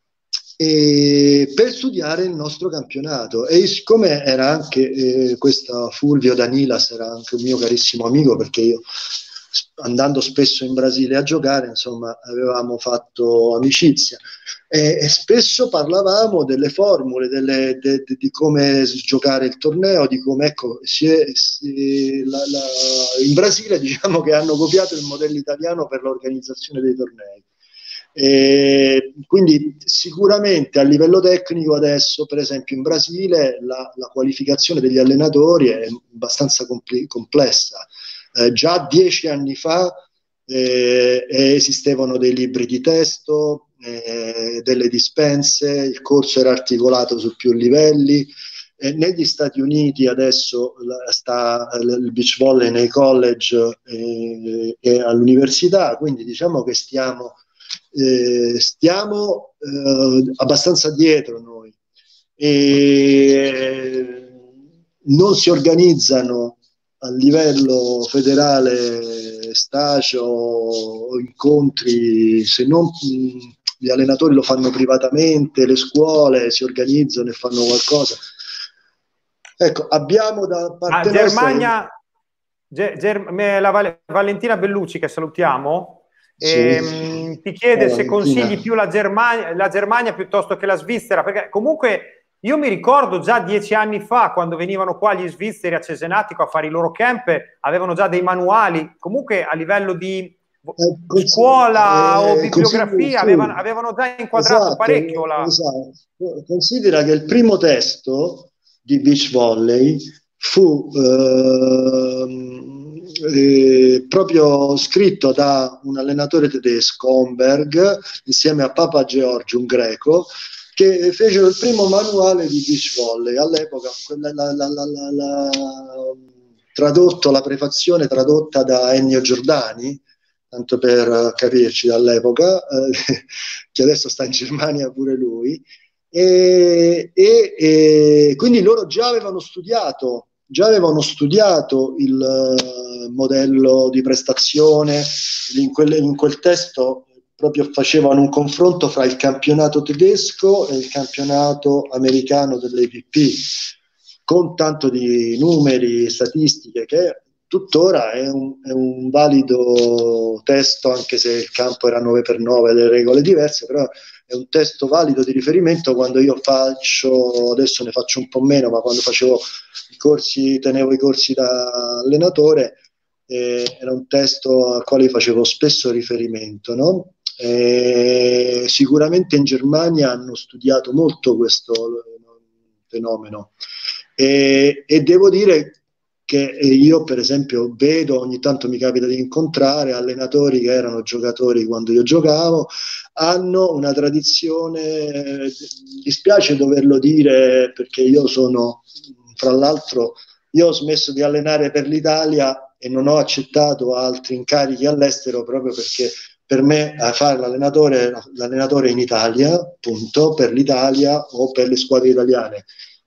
e per studiare il nostro campionato. E siccome era anche eh, questo Fulvio Danilas era anche un mio carissimo amico, perché io, andando spesso in Brasile a giocare, insomma, avevamo fatto amicizia e, e spesso parlavamo delle formule, delle, de, de, di come giocare il torneo, di come, ecco, si è, si, la, la, in Brasile diciamo che hanno copiato il modello italiano per l'organizzazione dei tornei. E quindi sicuramente a livello tecnico adesso, per esempio in Brasile, la, la qualificazione degli allenatori è abbastanza compl- complessa. Eh, già dieci anni fa eh, esistevano dei libri di testo, eh, delle dispense, il corso era articolato su più livelli. Eh, negli Stati Uniti adesso la, sta il beach volley nei college eh, e all'università, quindi diciamo che stiamo Eh, stiamo eh, abbastanza dietro noi, e non si organizzano a livello federale stage o incontri, se non mh, gli allenatori lo fanno privatamente, le scuole si organizzano e fanno qualcosa. Ecco, abbiamo da parte ah, Germania, Ger- Ger- la Val- Valentina Bellucci, che salutiamo. Sì. Ehm, ti chiede se consigli più la Germania, la Germania piuttosto che la Svizzera, perché comunque io mi ricordo già dieci anni fa, quando venivano qua gli svizzeri a Cesenatico a fare i loro camp, avevano già dei manuali, comunque a livello di eh, scuola eh, o bibliografia, sì, avevano, avevano già inquadrato esatto, parecchio la... esatto. Considera che il primo testo di beach volley fu ehm, Eh, proprio scritto da un allenatore tedesco, Homberg, insieme a Papa George, un greco, che fecero il primo manuale di beach volley. All'epoca la, la, la, la, la, la, tradotto la prefazione tradotta da Ennio Giordani, tanto per capirci, dall'epoca, eh, che adesso sta in Germania pure lui, e, e, e quindi loro già avevano studiato già avevano studiato il uh, modello di prestazione. In quel, in quel testo proprio facevano un confronto fra il campionato tedesco e il campionato americano dell'A P P, con tanto di numeri, statistiche, che tuttora è un, è un valido testo, anche se il campo era nove per nove, le regole diverse, però è un testo valido di riferimento. Quando io faccio, adesso ne faccio un po' meno, ma quando facevo i corsi, tenevo i corsi da allenatore, eh, era un testo al quale facevo spesso riferimento, no? Eh, sicuramente in Germania hanno studiato molto questo fenomeno, e, e devo dire che io per esempio vedo, ogni tanto mi capita di incontrare allenatori che erano giocatori quando io giocavo, hanno una tradizione, dispiace doverlo dire perché io sono, fra l'altro, io ho smesso di allenare per l'Italia e non ho accettato altri incarichi all'estero, proprio perché per me fare l'allenatore, l'allenatore in Italia, punto, per l'Italia o per le squadre italiane,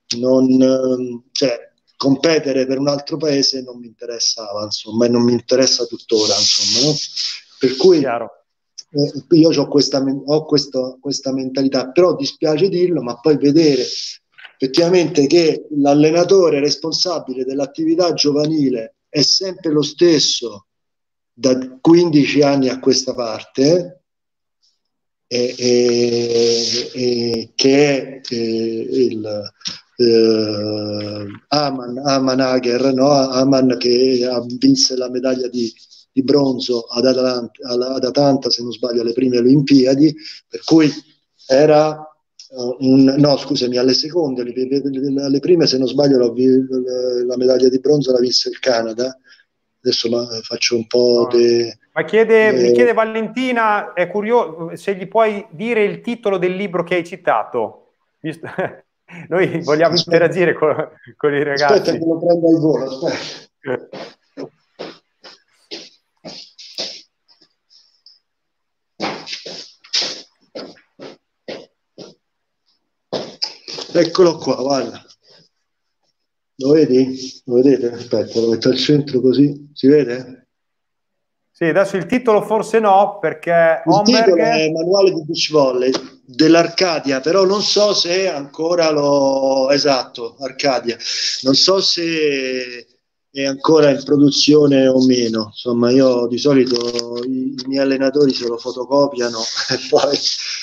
non, cioè, competere per un altro paese non mi interessava, insomma, e non mi interessa tuttora, insomma, no? Per cui eh, io ho questa, ho questo, questa mentalità, però dispiace dirlo, ma poi vedere effettivamente che l'allenatore responsabile dell'attività giovanile è sempre lo stesso da quindici anni a questa parte, e, e, e che è eh, il Uh, Aman, Aman Hager, no? Aman che vinse la medaglia di, di bronzo ad Atalanta, ad Atlanta, se non sbaglio, alle prime Olimpiadi, per cui era uh, un, no scusami, alle seconde, alle, alle prime se non sbaglio la, la medaglia di bronzo la vinse il Canada. Adesso ma, faccio un po' no. de, Ma chiede, de... mi chiede Valentina, è curioso se gli puoi dire il titolo del libro che hai citato. Noi vogliamo aspetta, interagire con, con i ragazzi. Aspetta che lo prendo al volo, aspetta. Eccolo qua, guarda. Lo vedi? Lo vedete? Aspetta, lo metto al centro così. Si vede? Sì, adesso il titolo forse no, perché Il Homberg... titolo è Manuale di Beach Volley dell'Arcadia, però non so se ancora lo... Esatto, Arcadia. Non so se è ancora in produzione o meno. Insomma, io di solito i, i miei allenatori se lo fotocopiano e poi...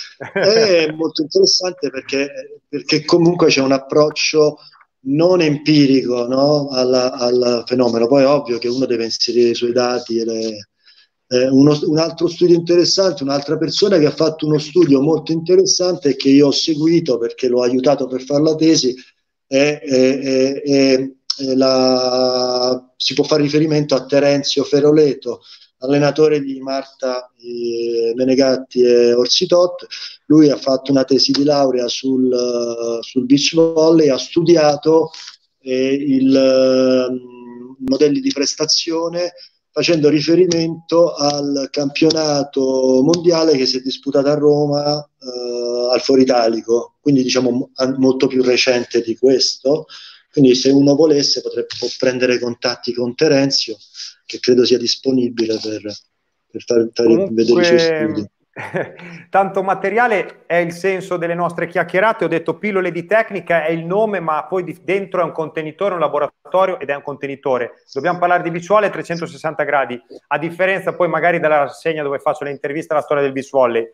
È molto interessante perché, perché comunque c'è un approccio non empirico, no? Alla, al fenomeno. Poi è ovvio che uno deve inserire i suoi dati e le, eh, uno, un altro studio interessante, un'altra persona che ha fatto uno studio molto interessante e che io ho seguito perché l'ho aiutato per fare la tesi è, è, è, è, è la, si può fare riferimento a Terenzio Feroleto, allenatore di Marta eh, Menegatti e Orsitot. Lui ha fatto una tesi di laurea sul, uh, sul beach volley, ha studiato eh, il uh, modelli di prestazione facendo riferimento al campionato mondiale che si è disputato a Roma uh, al Foro Italico, quindi diciamo molto più recente di questo. Quindi se uno volesse potrebbe può prendere contatti con Terenzio, che credo sia disponibile per, per far, far Comunque, vedere i suoi studi. Tanto materiale è il senso delle nostre chiacchierate. Ho detto pillole di tecnica è il nome, ma poi di, dentro è un contenitore, un laboratorio ed è un contenitore. Dobbiamo parlare di beach volley a trecentosessanta gradi, a differenza poi magari della rassegna dove faccio le interviste alla storia del beach volley.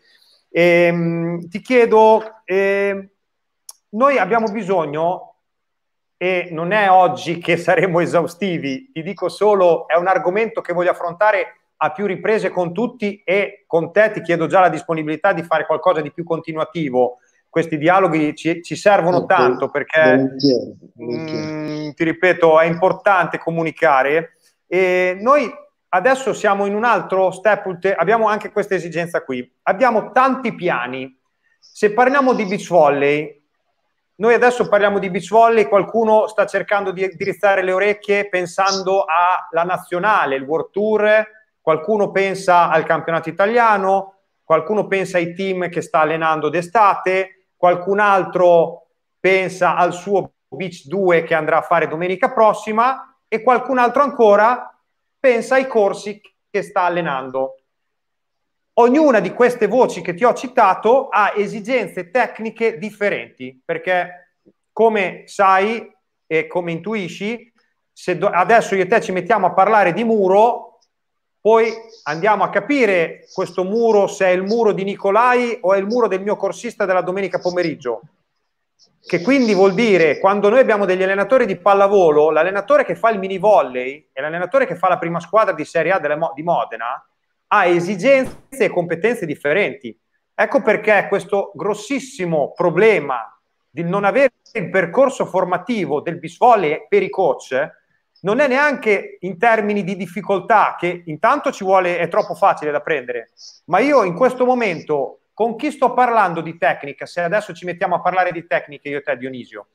E, ti chiedo, eh, noi abbiamo bisogno, e non è oggi che saremo esaustivi, ti dico solo, è un argomento che voglio affrontare a più riprese con tutti e con te ti chiedo già la disponibilità di fare qualcosa di più continuativo. Questi dialoghi ci, ci servono okay. tanto perché, volentieri, volentieri. Mh, ti ripeto, è importante comunicare e noi adesso siamo in un altro step, abbiamo anche questa esigenza qui. Abbiamo tanti piani. Se parliamo di beach volley, noi adesso parliamo di beach volley, qualcuno sta cercando di indirizzare le orecchie pensando alla nazionale, il World Tour, qualcuno pensa al campionato italiano, qualcuno pensa ai team che sta allenando d'estate, qualcun altro pensa al suo Beach due che andrà a fare domenica prossima e qualcun altro ancora pensa ai corsi che sta allenando. Ognuna di queste voci che ti ho citato ha esigenze tecniche differenti, perché come sai e come intuisci, se do- adesso io e te ci mettiamo a parlare di muro, poi andiamo a capire questo muro se è il muro di Nicolai o è il muro del mio corsista della domenica pomeriggio. Che quindi vuol dire, quando noi abbiamo degli allenatori di pallavolo, l'allenatore che fa il mini volley e l'allenatore che fa la prima squadra di Serie A della Mo- di Modena ha esigenze e competenze differenti. Ecco perché questo grossissimo problema di non avere il percorso formativo del beach volley per i coach non è neanche in termini di difficoltà, che intanto ci vuole, è troppo facile da prendere, ma io in questo momento con chi sto parlando di tecnica, se adesso ci mettiamo a parlare di tecnica io e te Dionisio?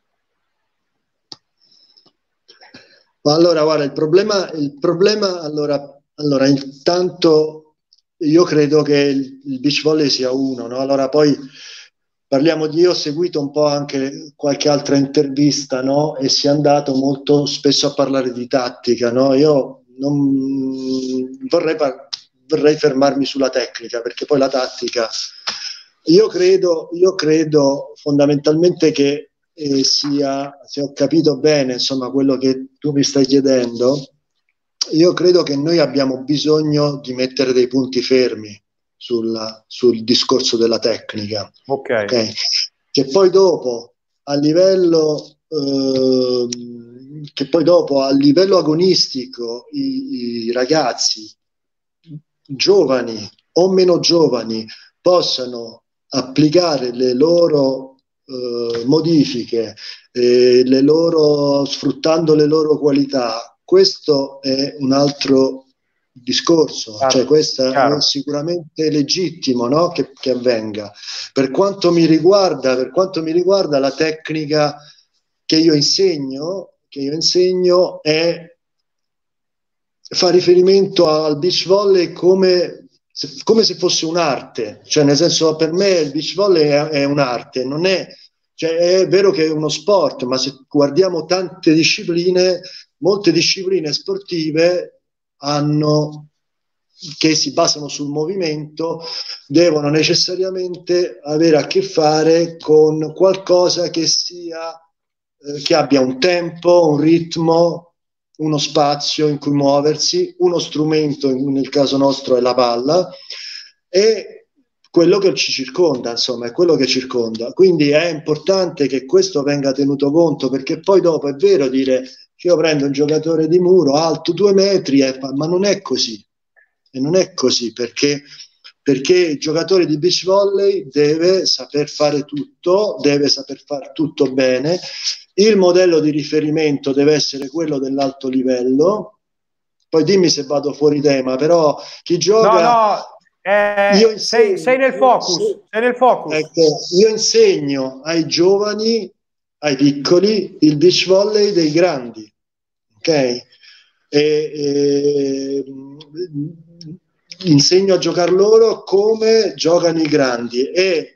Ma allora guarda, il problema, il problema allora, allora intanto io credo che il, il beach volley sia uno, no? Allora poi parliamo di, io ho seguito un po' anche qualche altra intervista, no? E si è andato molto spesso a parlare di tattica, no? Io non vorrei, vorrei fermarmi sulla tecnica, perché poi la tattica, io credo, io credo fondamentalmente che eh, sia, se ho capito bene, insomma, quello che tu mi stai chiedendo, io credo che noi abbiamo bisogno di mettere dei punti fermi Sulla, sul discorso della tecnica, okay. Okay? Che poi dopo a livello eh, che poi dopo a livello agonistico i, i ragazzi giovani o meno giovani possano applicare le loro eh, modifiche, eh, le loro, sfruttando le loro qualità, questo è un altro discorso, chiaro, cioè questo è sicuramente legittimo, no? che, che avvenga. Per quanto mi riguarda, per quanto mi riguarda, la tecnica che io insegno, che io insegno è fa riferimento al beach volley come se, come se fosse un'arte, cioè nel senso, per me il beach volley è, è un'arte, non è, cioè, è vero che è uno sport, ma se guardiamo tante discipline, molte discipline sportive hanno, che si basano sul movimento, devono necessariamente avere a che fare con qualcosa che sia eh, che abbia un tempo, un ritmo, uno spazio in cui muoversi, uno strumento, nel caso nostro è la palla, e quello che ci circonda, insomma, è quello che circonda. Quindi è importante che questo venga tenuto conto, perché poi dopo è vero dire che io prendo un giocatore di muro alto due metri, eh, ma non è così. E non è così, perché, perché il giocatore di beach volley deve saper fare tutto, deve saper fare tutto bene. Il modello di riferimento deve essere quello dell'alto livello. Poi dimmi se vado fuori tema, però chi gioca... No, no, eh, io insegno, sei, sei nel focus, sei nel focus. Ecco, io insegno ai giovani, ai piccoli, il beach volley dei grandi, ok? E, e, insegno a giocare loro come giocano i grandi e...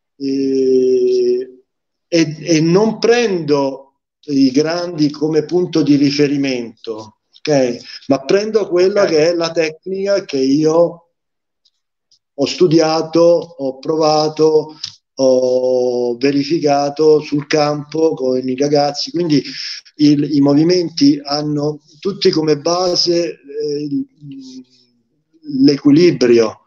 e E, e non prendo i grandi come punto di riferimento, ok? Ma prendo quella okay. che è la tecnica che io ho studiato, ho provato, ho verificato sul campo con i ragazzi. Quindi il, i movimenti hanno tutti come base eh, l'equilibrio,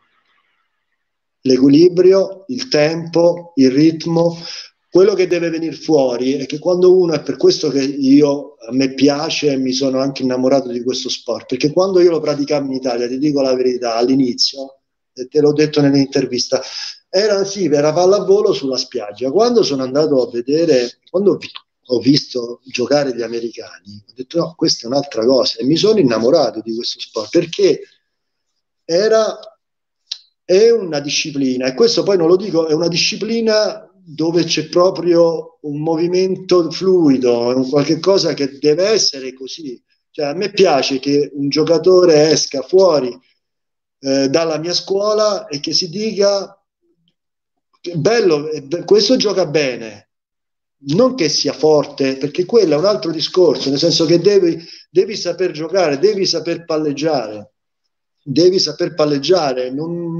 l'equilibrio, il tempo, il ritmo. Quello che deve venire fuori è che quando uno, è per questo che io, a me piace e mi sono anche innamorato di questo sport, perché quando io lo praticavo in Italia, ti dico la verità, all'inizio, e te l'ho detto nell'intervista, era sì, era pallavolo sulla spiaggia. Quando sono andato a vedere, quando ho visto giocare gli americani, ho detto no, questa è un'altra cosa, e mi sono innamorato di questo sport, perché era, è una disciplina, e questo poi non lo dico, è una disciplina dove c'è proprio un movimento fluido, un qualche cosa che deve essere così. Cioè, a me piace che un giocatore esca fuori eh, dalla mia scuola e che si dica che bello, questo gioca bene, non che sia forte, perché quello è un altro discorso, nel senso che devi, devi saper giocare, devi saper palleggiare, devi saper palleggiare,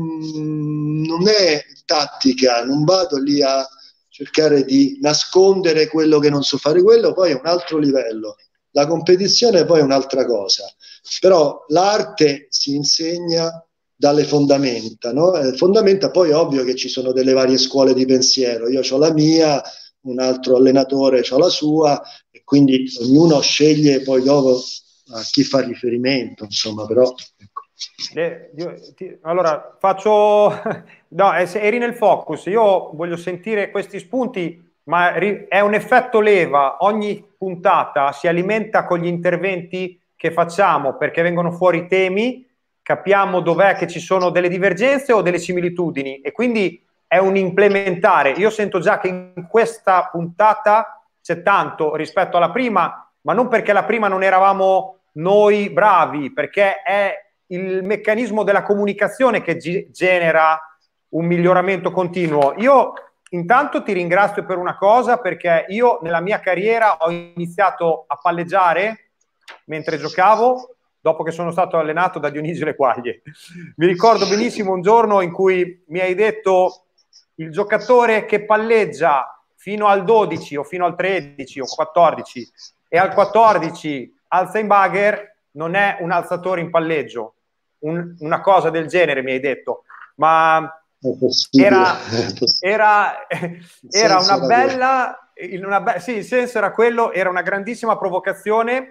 non, non è tattica, non vado lì a cercare di nascondere quello che non so fare, quello poi è un altro livello, la competizione poi è un'altra cosa, però l'arte si insegna dalle fondamenta, no? Eh, fondamenta, poi è ovvio che ci sono delle varie scuole di pensiero, io ho la mia, un altro allenatore ha la sua, e quindi ognuno sceglie poi dopo a chi fa riferimento, insomma, però ecco. Eh, io, ti, allora faccio no, eri nel focus, io voglio sentire questi spunti, ma ri, è un effetto leva, ogni puntata si alimenta con gli interventi che facciamo, perché vengono fuori temi, capiamo dov'è che ci sono delle divergenze o delle similitudini, e quindi è un implementare. Io sento già che in questa puntata c'è tanto rispetto alla prima, ma non perché la prima non eravamo noi bravi, perché è il meccanismo della comunicazione che gi- genera un miglioramento continuo. Io intanto ti ringrazio per una cosa, perché io nella mia carriera ho iniziato a palleggiare mentre giocavo, dopo che sono stato allenato da Dionisio Le Quaglie. Mi ricordo benissimo un giorno in cui mi hai detto: il giocatore che palleggia fino al dodici o fino al tredici o quattordici e al quattordici alza in bugger non è un alzatore in palleggio. Un, una cosa del genere mi hai detto, ma era, era, era una bella, una be- sì, il senso era quello, era una grandissima provocazione,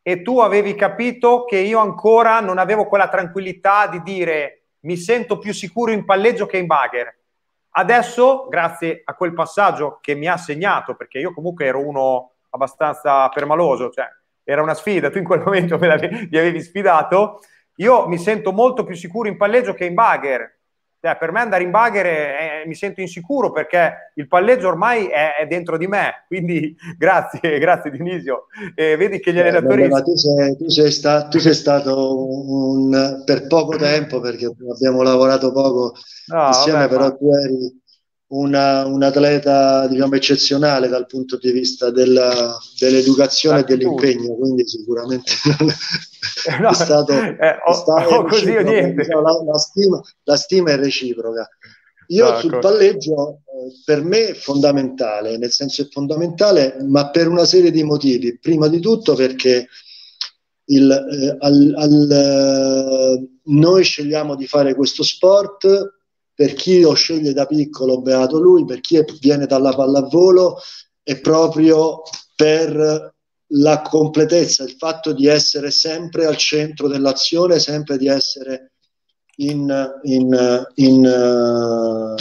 e tu avevi capito che io ancora non avevo quella tranquillità di dire mi sento più sicuro in palleggio che in bagger. Adesso, grazie a quel passaggio che mi ha segnato, perché io comunque ero uno abbastanza permaloso, cioè era una sfida, tu in quel momento me l'avevi, mi avevi sfidato, io mi sento molto più sicuro in palleggio che in bagger. Cioè, per me andare in bagger è, è, mi sento insicuro perché il palleggio ormai è, è dentro di me, quindi grazie, grazie Dionisio. Eh, vedi che gli Eh, allenatori... vabbè, ma tu sei, tu sei sta- tu sei stato un, un- per poco tempo, perché abbiamo lavorato poco No, insieme, vabbè, ma... però tu eri una- un atleta, diciamo, eccezionale dal punto di vista della- dell'educazione e L'attitudine. dell'impegno, quindi sicuramente No, è stato, eh, è o, sta- è o così o reciproco, diciamo, niente. la, la stima, la stima è reciproca. Io No, sul co- palleggio, eh, per me è fondamentale, nel senso è fondamentale, ma per una serie di motivi. Prima di tutto perché il, eh, al, al, eh, noi scegliamo di fare questo sport, per chi lo sceglie da piccolo, beato lui, per chi è- viene dalla pallavolo, è proprio per la completezza, il fatto di essere sempre al centro dell'azione, sempre di essere in, in, in, uh,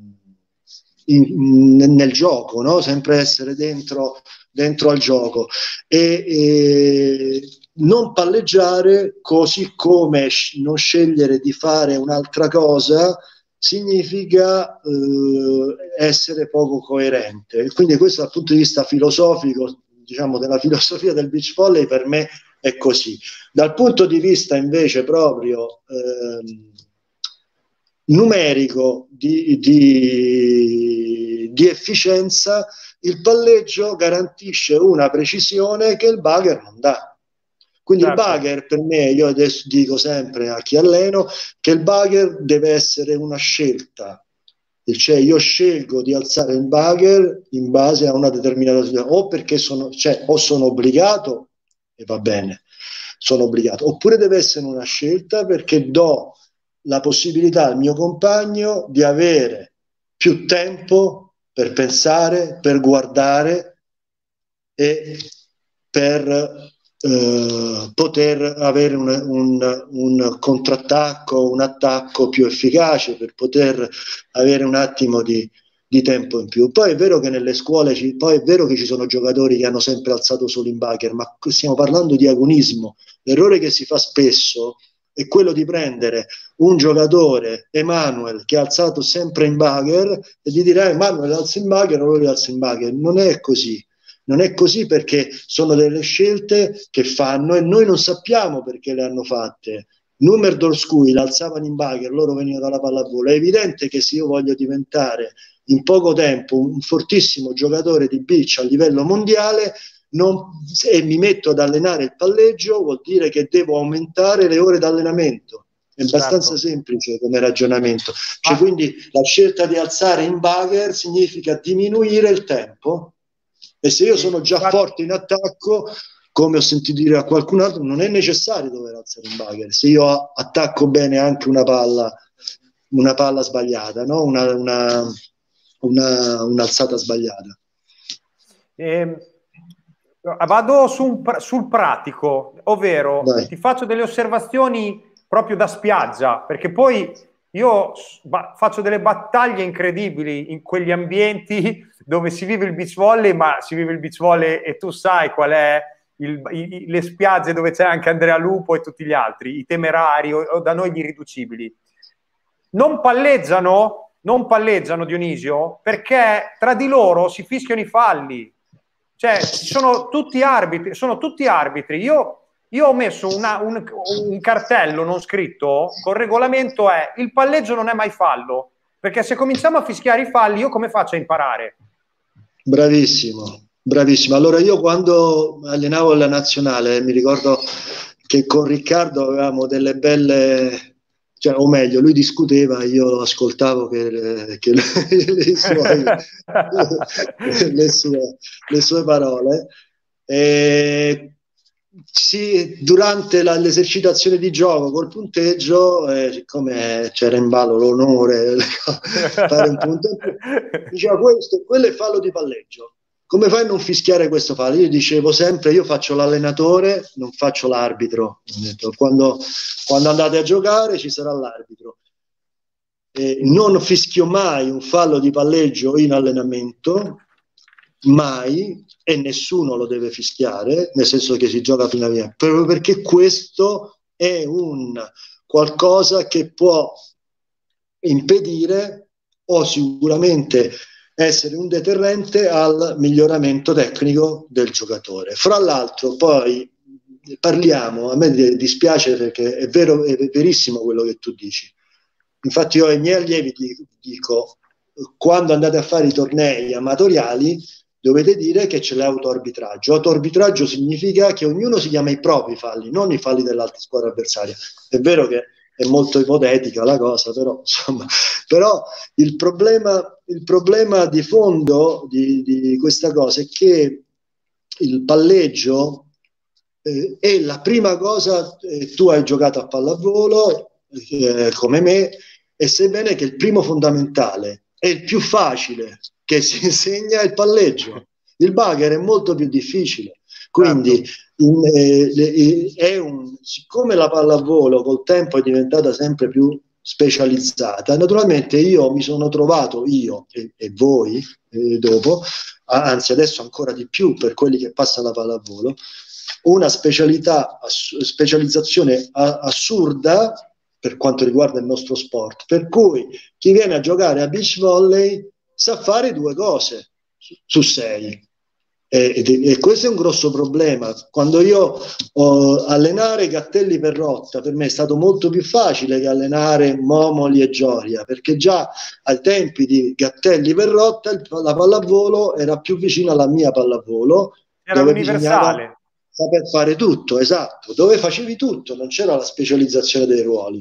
in, nel gioco, no? Sempre essere dentro, dentro al gioco e, e non palleggiare, così come non scegliere di fare un'altra cosa, significa eh, essere poco coerente. Quindi questo dal punto di vista filosofico, diciamo, della filosofia del beach volley, per me è così. Dal punto di vista invece proprio ehm, numerico di, di, di efficienza, il palleggio garantisce una precisione che il bagger non dà. Quindi il certo, bagger, per me, io adesso dico sempre a chi alleno che il bagger deve essere una scelta, cioè io scelgo di alzare il bagger in base a una determinata situazione, o perché sono, cioè, o sono obbligato e va bene, sono obbligato, oppure deve essere una scelta perché do la possibilità al mio compagno di avere più tempo per pensare, per guardare e per eh, poter avere un, un, un contrattacco, un attacco più efficace, per poter avere un attimo di, di tempo in più. Poi è vero che nelle scuole, ci, poi è vero che ci sono giocatori che hanno sempre alzato solo in bagger, ma stiamo parlando di agonismo. L'errore che si fa spesso è quello di prendere un giocatore, Emanuel, che ha alzato sempre in bagger, e di dire ah, Emanuel alza in bagger, allora lui alza in bagger. Non è così. Non è così, perché sono delle scelte che fanno e noi non sappiamo perché le hanno fatte. Numer Dorskui alzavano in bagger, loro venivano dalla pallavolo. È evidente che se io voglio diventare in poco tempo un fortissimo giocatore di beach a livello mondiale non, e mi metto ad allenare il palleggio, vuol dire che devo aumentare le ore d'allenamento. È abbastanza certo. semplice come ragionamento. Cioè, Ma, quindi la scelta di alzare in bagger significa diminuire il tempo, e se io sono già infatti, forte in attacco, come ho sentito dire a qualcun altro, non è necessario dover alzare in bagger. Se io attacco bene anche una palla, una palla sbagliata, no? una, una, una, un'alzata sbagliata. eh, vado su un, sul pratico, ovvero Vai. ti faccio delle osservazioni proprio da spiaggia, perché poi io faccio delle battaglie incredibili in quegli ambienti dove si vive il beach volley, ma si vive il beach volley e tu sai qual è il, i, le spiagge dove c'è anche Andrea Lupo e tutti gli altri, i temerari o, o da noi gli irriducibili. Non palleggiano, non palleggiano Dionisio, perché tra di loro si fischiano i falli. Cioè, sono tutti arbitri, sono tutti arbitri. Io, io ho messo una, un, un cartello non scritto col regolamento è il palleggio non è mai fallo, perché se cominciamo a fischiare i falli io come faccio a imparare? Bravissimo, bravissimo. Allora io quando allenavo la nazionale mi ricordo che con Riccardo avevamo delle belle, cioè, o meglio, lui discuteva, io ascoltavo che, che le, suoi, le, sue, le sue parole. E sì, durante la, l'esercitazione di gioco col punteggio, eh, siccome c'era in ballo l'onore fare un punteggio, diceva questo, quello è fallo di palleggio. come fai a non fischiare questo fallo? Io dicevo sempre, io faccio l'allenatore, non faccio l'arbitro. Quando, quando andate a giocare ci sarà l'arbitro. Eh, non fischio mai un fallo di palleggio in allenamento, mai, e nessuno lo deve fischiare, nel senso che si gioca fino a via, proprio perché questo è un qualcosa che può impedire o sicuramente essere un deterrente al miglioramento tecnico del giocatore. Fra l'altro poi parliamo, a me dispiace perché è vero, è verissimo quello che tu dici. Infatti io ai miei allievi dico, quando andate a fare i tornei amatoriali dovete dire che c'è l'autoarbitraggio. Autoarbitraggio significa che ognuno si chiama i propri falli, non i falli dell'altra squadra avversaria. È vero che è molto ipotetica la cosa, però insomma, però il problema, il problema di fondo di, di questa cosa è che il palleggio eh, è la prima cosa, eh, tu hai giocato a pallavolo eh, come me, e sai bene che il primo fondamentale è il più facile che si insegna è il palleggio. Il bugger è molto più difficile. Quindi in, eh, è un, siccome la pallavolo col tempo è diventata sempre più specializzata, naturalmente io mi sono trovato, io e, e voi eh, dopo, anzi adesso ancora di più per quelli che passano la pallavolo, una specialità, ass- specializzazione a- assurda per quanto riguarda il nostro sport, per cui chi viene a giocare a beach volley sa fare due cose su, su sei. E, e, e questo è un grosso problema. Quando io ho allenare Gattelli per Rotta, per me è stato molto più facile che allenare Momoli e Gioia, perché già ai tempi di Gattelli per Rotta la pallavolo era più vicina alla mia pallavolo, era dove universale, bisognava saper fare tutto, esatto, dove facevi tutto, non c'era la specializzazione dei ruoli.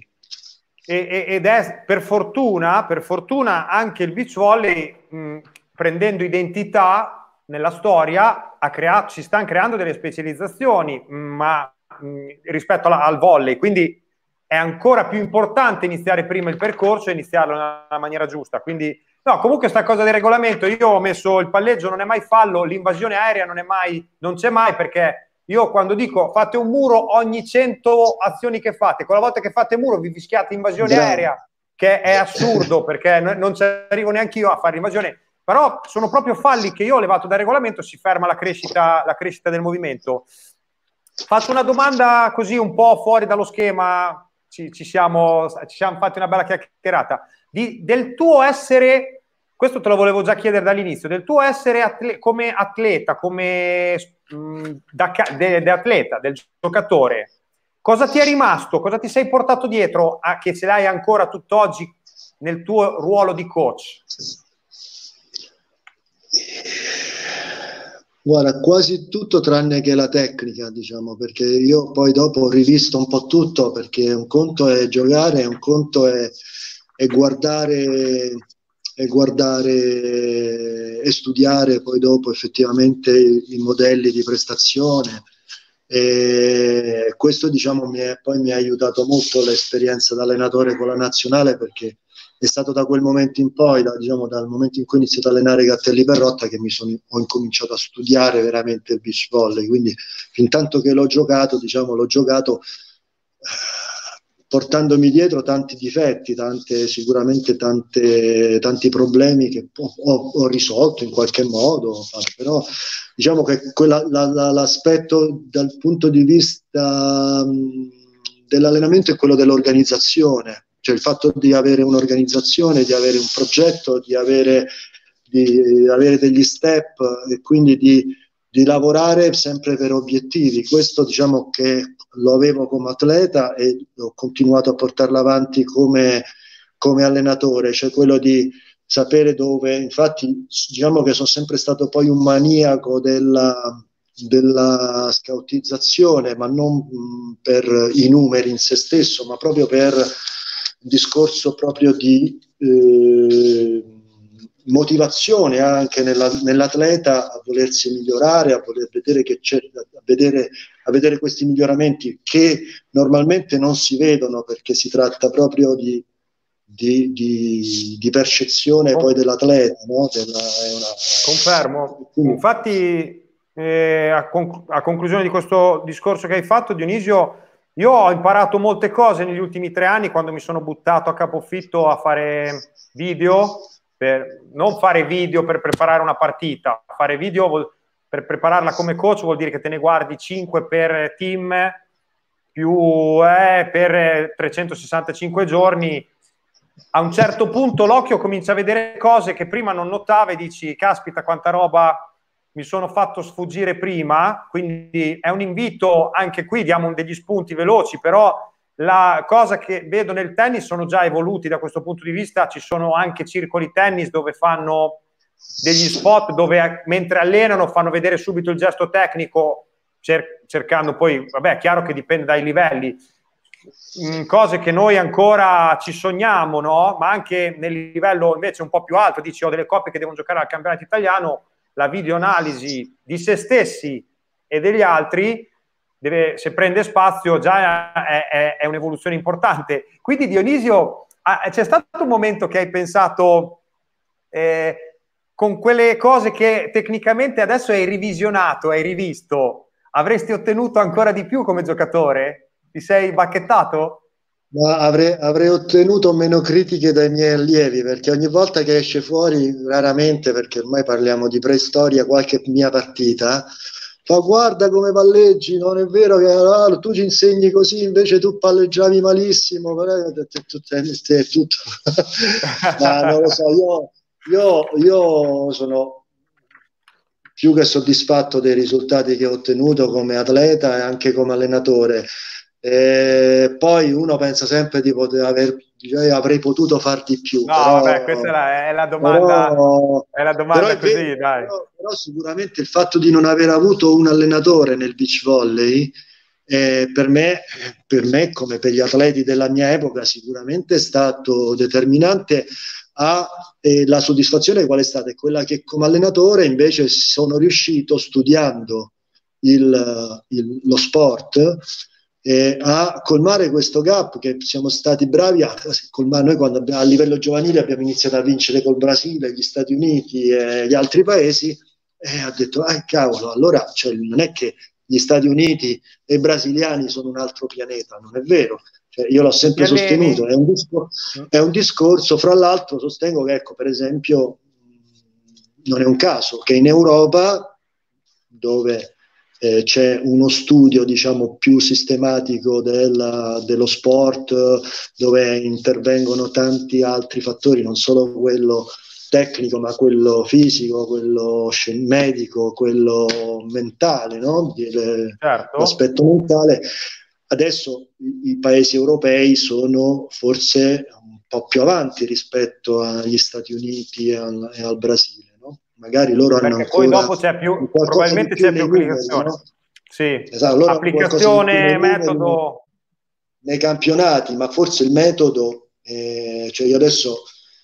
E, ed è per fortuna, per fortuna anche il beach volley, mh, prendendo identità nella storia, ha creato, ci stanno creando delle specializzazioni, ma mh, rispetto alla, al volley, quindi è ancora più importante iniziare prima il percorso e iniziarlo nella maniera giusta. Quindi no, comunque sta cosa del regolamento, io ho messo il palleggio, non è mai fallo, l'invasione aerea non è mai, non c'è mai, perché io quando dico fate un muro ogni cento azioni che fate, quella volta che fate muro vi fischiate invasione Bravo. aerea, che è assurdo perché non ci arrivo neanche io a fare l'invasione, però sono proprio falli che io ho levato dal regolamento, si ferma la crescita, la crescita del movimento. Faccio una domanda così un po' fuori dallo schema, ci, ci, siamo, ci siamo fatti una bella chiacchierata, Di, del tuo essere, questo te lo volevo già chiedere dall'inizio, del tuo essere atle, come atleta, come mh, da, de, de atleta, del giocatore, cosa ti è rimasto, cosa ti sei portato dietro a, che ce l'hai ancora tutt'oggi nel tuo ruolo di coach? Guarda, quasi tutto tranne che la tecnica, diciamo, perché io poi dopo ho rivisto un po' tutto, perché un conto è giocare, un conto è, è guardare e guardare e studiare poi dopo effettivamente i modelli di prestazione. E questo, diciamo, mi è, poi mi ha aiutato molto l'esperienza da allenatore con la nazionale, perché è stato da quel momento in poi, da, diciamo, dal momento in cui ho iniziato a allenare Gattelli per Rotta, che mi sono, ho incominciato a studiare veramente il beach volley. Quindi fin tanto che l'ho giocato, diciamo, l'ho giocato eh, portandomi dietro tanti difetti, tante, sicuramente tante, tanti problemi che ho, ho risolto in qualche modo, però diciamo che quella, la, la, l'aspetto dal punto di vista mh, dell'allenamento è quello dell'organizzazione. Cioè il fatto di avere un'organizzazione, di avere un progetto, di avere, di avere degli step e quindi di, di lavorare sempre per obiettivi. Questo, diciamo, che lo avevo come atleta e ho continuato a portarlo avanti come, come allenatore, cioè quello di sapere dove, infatti diciamo che sono sempre stato poi un maniaco della, della scoutizzazione, ma non mh, per i numeri in se stesso, ma proprio per un discorso proprio di eh, motivazione anche nella, nell'atleta a volersi migliorare, a voler vedere che c'è, a vedere, a vedere questi miglioramenti che normalmente non si vedono, perché si tratta proprio di di, di, di percezione Con- poi dell'atleta, no? Della, è una... Confermo. Quindi, Infatti, eh, a, conc- a conclusione di questo discorso che hai fatto, Dionisio, io ho imparato molte cose negli ultimi tre anni quando mi sono buttato a capofitto a fare video, per non fare video per preparare una partita, fare video vuol- per prepararla come coach vuol dire che te ne guardi cinque per team più eh, per trecentosessantacinque giorni. A un certo punto l'occhio comincia a vedere cose che prima non notava e dici, caspita, quanta roba mi sono fatto sfuggire prima. Quindi è un invito, anche qui diamo degli spunti veloci, però la cosa che vedo nel tennis sono già evoluti da questo punto di vista. Ci sono anche circoli tennis dove fanno degli spot dove mentre allenano fanno vedere subito il gesto tecnico, cer- cercando poi, vabbè, è chiaro che dipende dai livelli, cose che noi ancora ci sogniamo, no? Ma anche nel livello invece un po' più alto, dici ho delle coppie che devono giocare al campionato italiano, la videoanalisi di se stessi e degli altri deve, se prende spazio già è, è, è un'evoluzione importante. Quindi Dionisio, ah, c'è stato un momento che hai pensato eh, con quelle cose che tecnicamente adesso hai revisionato, hai rivisto, avresti ottenuto ancora di più come giocatore? Ti sei bacchettato? ma avrei, avrei ottenuto meno critiche dai miei allievi, perché ogni volta che esce fuori, raramente, perché ormai parliamo di preistoria, qualche mia partita, fa guarda come palleggi, non è vero che ah, tu ci insegni così, invece tu palleggiavi malissimo, però è tutto, è tutto. Ma non lo so, io, io, io sono più che soddisfatto dei risultati che ho ottenuto come atleta e anche come allenatore. E poi uno pensa sempre di poter aver, cioè, avrei potuto far di più, No, però, vabbè, questa è la, è la domanda, però, è la però domanda è vero, così, dai. però, però sicuramente il fatto di non aver avuto un allenatore nel beach volley eh, per me, per me, come per gli atleti della mia epoca, sicuramente è stato determinante. A, eh, la soddisfazione qual è stata? È quella che come allenatore invece sono riuscito, studiando il, il, lo sport, eh, a colmare questo gap che siamo stati bravi a colmare. Noi quando abbiamo, a livello giovanile abbiamo iniziato a vincere col Brasile, gli Stati Uniti e gli altri paesi, e ho detto, ah cavolo, allora cioè, non è che gli Stati Uniti e i brasiliani sono un altro pianeta, non è vero. Cioè, io l'ho sempre sostenuto, è un, discor- è un discorso, fra l'altro sostengo che, ecco, per esempio, non è un caso che in Europa, dove eh, c'è uno studio, diciamo, più sistematico della, dello sport, dove intervengono tanti altri fattori, non solo quello tecnico, ma quello fisico, quello medico, quello mentale, no? Certo. L'aspetto mentale. Adesso i, i paesi europei sono forse un po' più avanti rispetto agli Stati Uniti e al, e al Brasile, no? Magari loro hanno Perché poi ancora dopo c'è più, qualcosa di probabilmente più c'è più nei numeri, applicazione. no? Sì, Esatto, loro hanno qualcosa di più nei applicazione, numeri, metodo. nei campionati, ma forse il metodo, eh, cioè io adesso,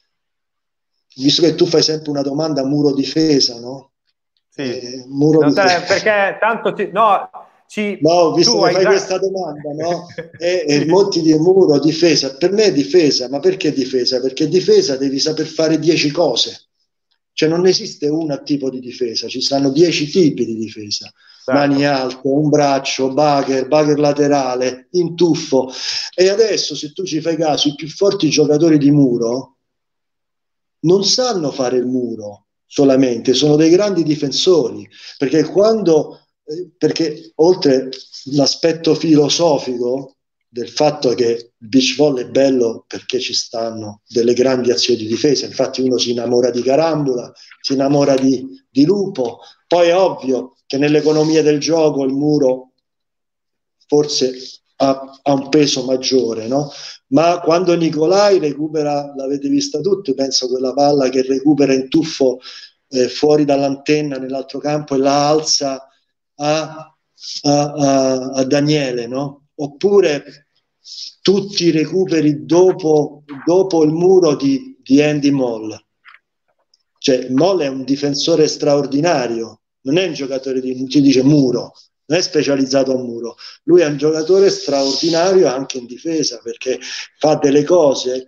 visto che tu fai sempre una domanda muro-difesa, no? Sì. Eh, muro Non difesa. te, perché tanto ti, no, ci, No, visto tu che hai fai già... questa domanda, no? E, Sì. e molti di muro, difesa, per me è difesa, ma perché difesa? Perché difesa devi saper fare dieci cose, cioè non esiste un tipo di difesa, ci stanno dieci tipi di difesa, Certo. Mani alte, un braccio, bagger, bagger laterale, intuffo, e adesso se tu ci fai caso i più forti giocatori di muro non sanno fare il muro solamente, sono dei grandi difensori, perché quando perché oltre l'aspetto filosofico del fatto che il beach volley è bello perché ci stanno delle grandi azioni di difesa, infatti uno si innamora di carambola, si innamora di, di lupo, poi è ovvio che nell'economia del gioco il muro forse ha, ha un peso maggiore, no? Ma quando Nicolai recupera, l'avete vista tutti, penso quella palla che recupera in tuffo eh, fuori dall'antenna nell'altro campo e la alza A, a, a, a Daniele, no? Oppure tutti i recuperi dopo, dopo il muro di, di Andy Moll. Cioè, Moll è un difensore straordinario, non è un giocatore di, si dice muro, non è specializzato a muro. Lui è un giocatore straordinario anche in difesa perché fa delle cose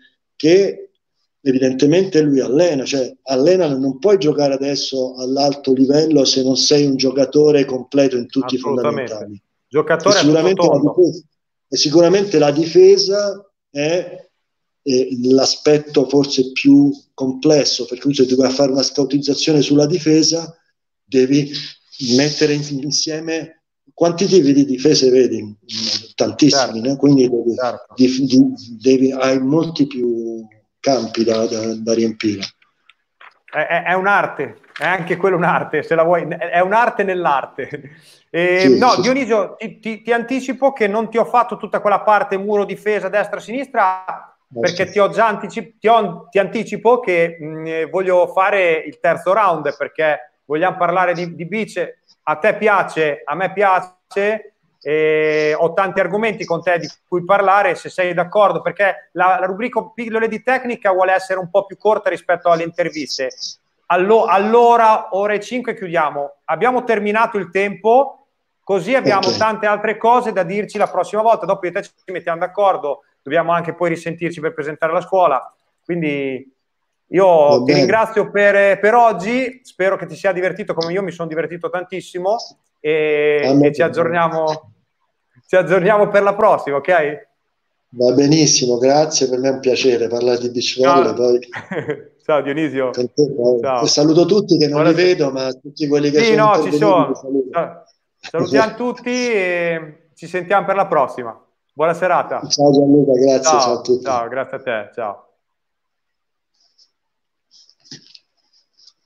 che evidentemente lui allena, cioè allena, non puoi giocare adesso all'alto livello se non sei un giocatore completo in tutti i fondamentali. Giocatore e sicuramente, la difesa, e sicuramente la difesa è, è l'aspetto forse più complesso, perché se tu vai a fare una scoutizzazione sulla difesa devi mettere insieme quanti tipi di difese vedi? Tantissimi, certo, no? Quindi devi, certo. di, di, devi, hai molti più campi da, da, da riempire. È, è, è un'arte, è anche quello un'arte, se la vuoi, è un'arte nell'arte. E, sì, no, sì, Dionisio, ti, ti, ti anticipo che non ti ho fatto tutta quella parte muro difesa destra-sinistra, perché ti ho già anticipo, ti, ho, ti anticipo che mh, voglio fare il terzo round, perché vogliamo parlare di, di bice. A te piace, a me piace, e ho tanti argomenti con te di cui parlare, se sei d'accordo, perché la, la rubrica pillole di tecnica vuole essere un po' più corta rispetto alle interviste. Allo, allora, ore cinque chiudiamo. Abbiamo terminato il tempo, così abbiamo okay. tante altre cose da dirci la prossima volta. Dopo io e te ci mettiamo d'accordo, dobbiamo anche poi risentirci per presentare la scuola. Quindi io ti ringrazio per, per oggi, spero che ti sia divertito come io mi sono divertito tantissimo e, e ci aggiorniamo ci aggiorniamo per la prossima, ok? Va benissimo, grazie, per me è un piacere parlare di beach volley. Poi... Ciao Dionisio. Te, poi. Ciao. Saluto tutti che non Buonasera. li vedo, ma tutti quelli che sì, sono no, intervenuti ci sono. li saluto. Salutiamo tutti e ci sentiamo per la prossima. Buona serata. Ciao Gianluca, grazie, ciao, ciao a tutti. Ciao, grazie a te, ciao.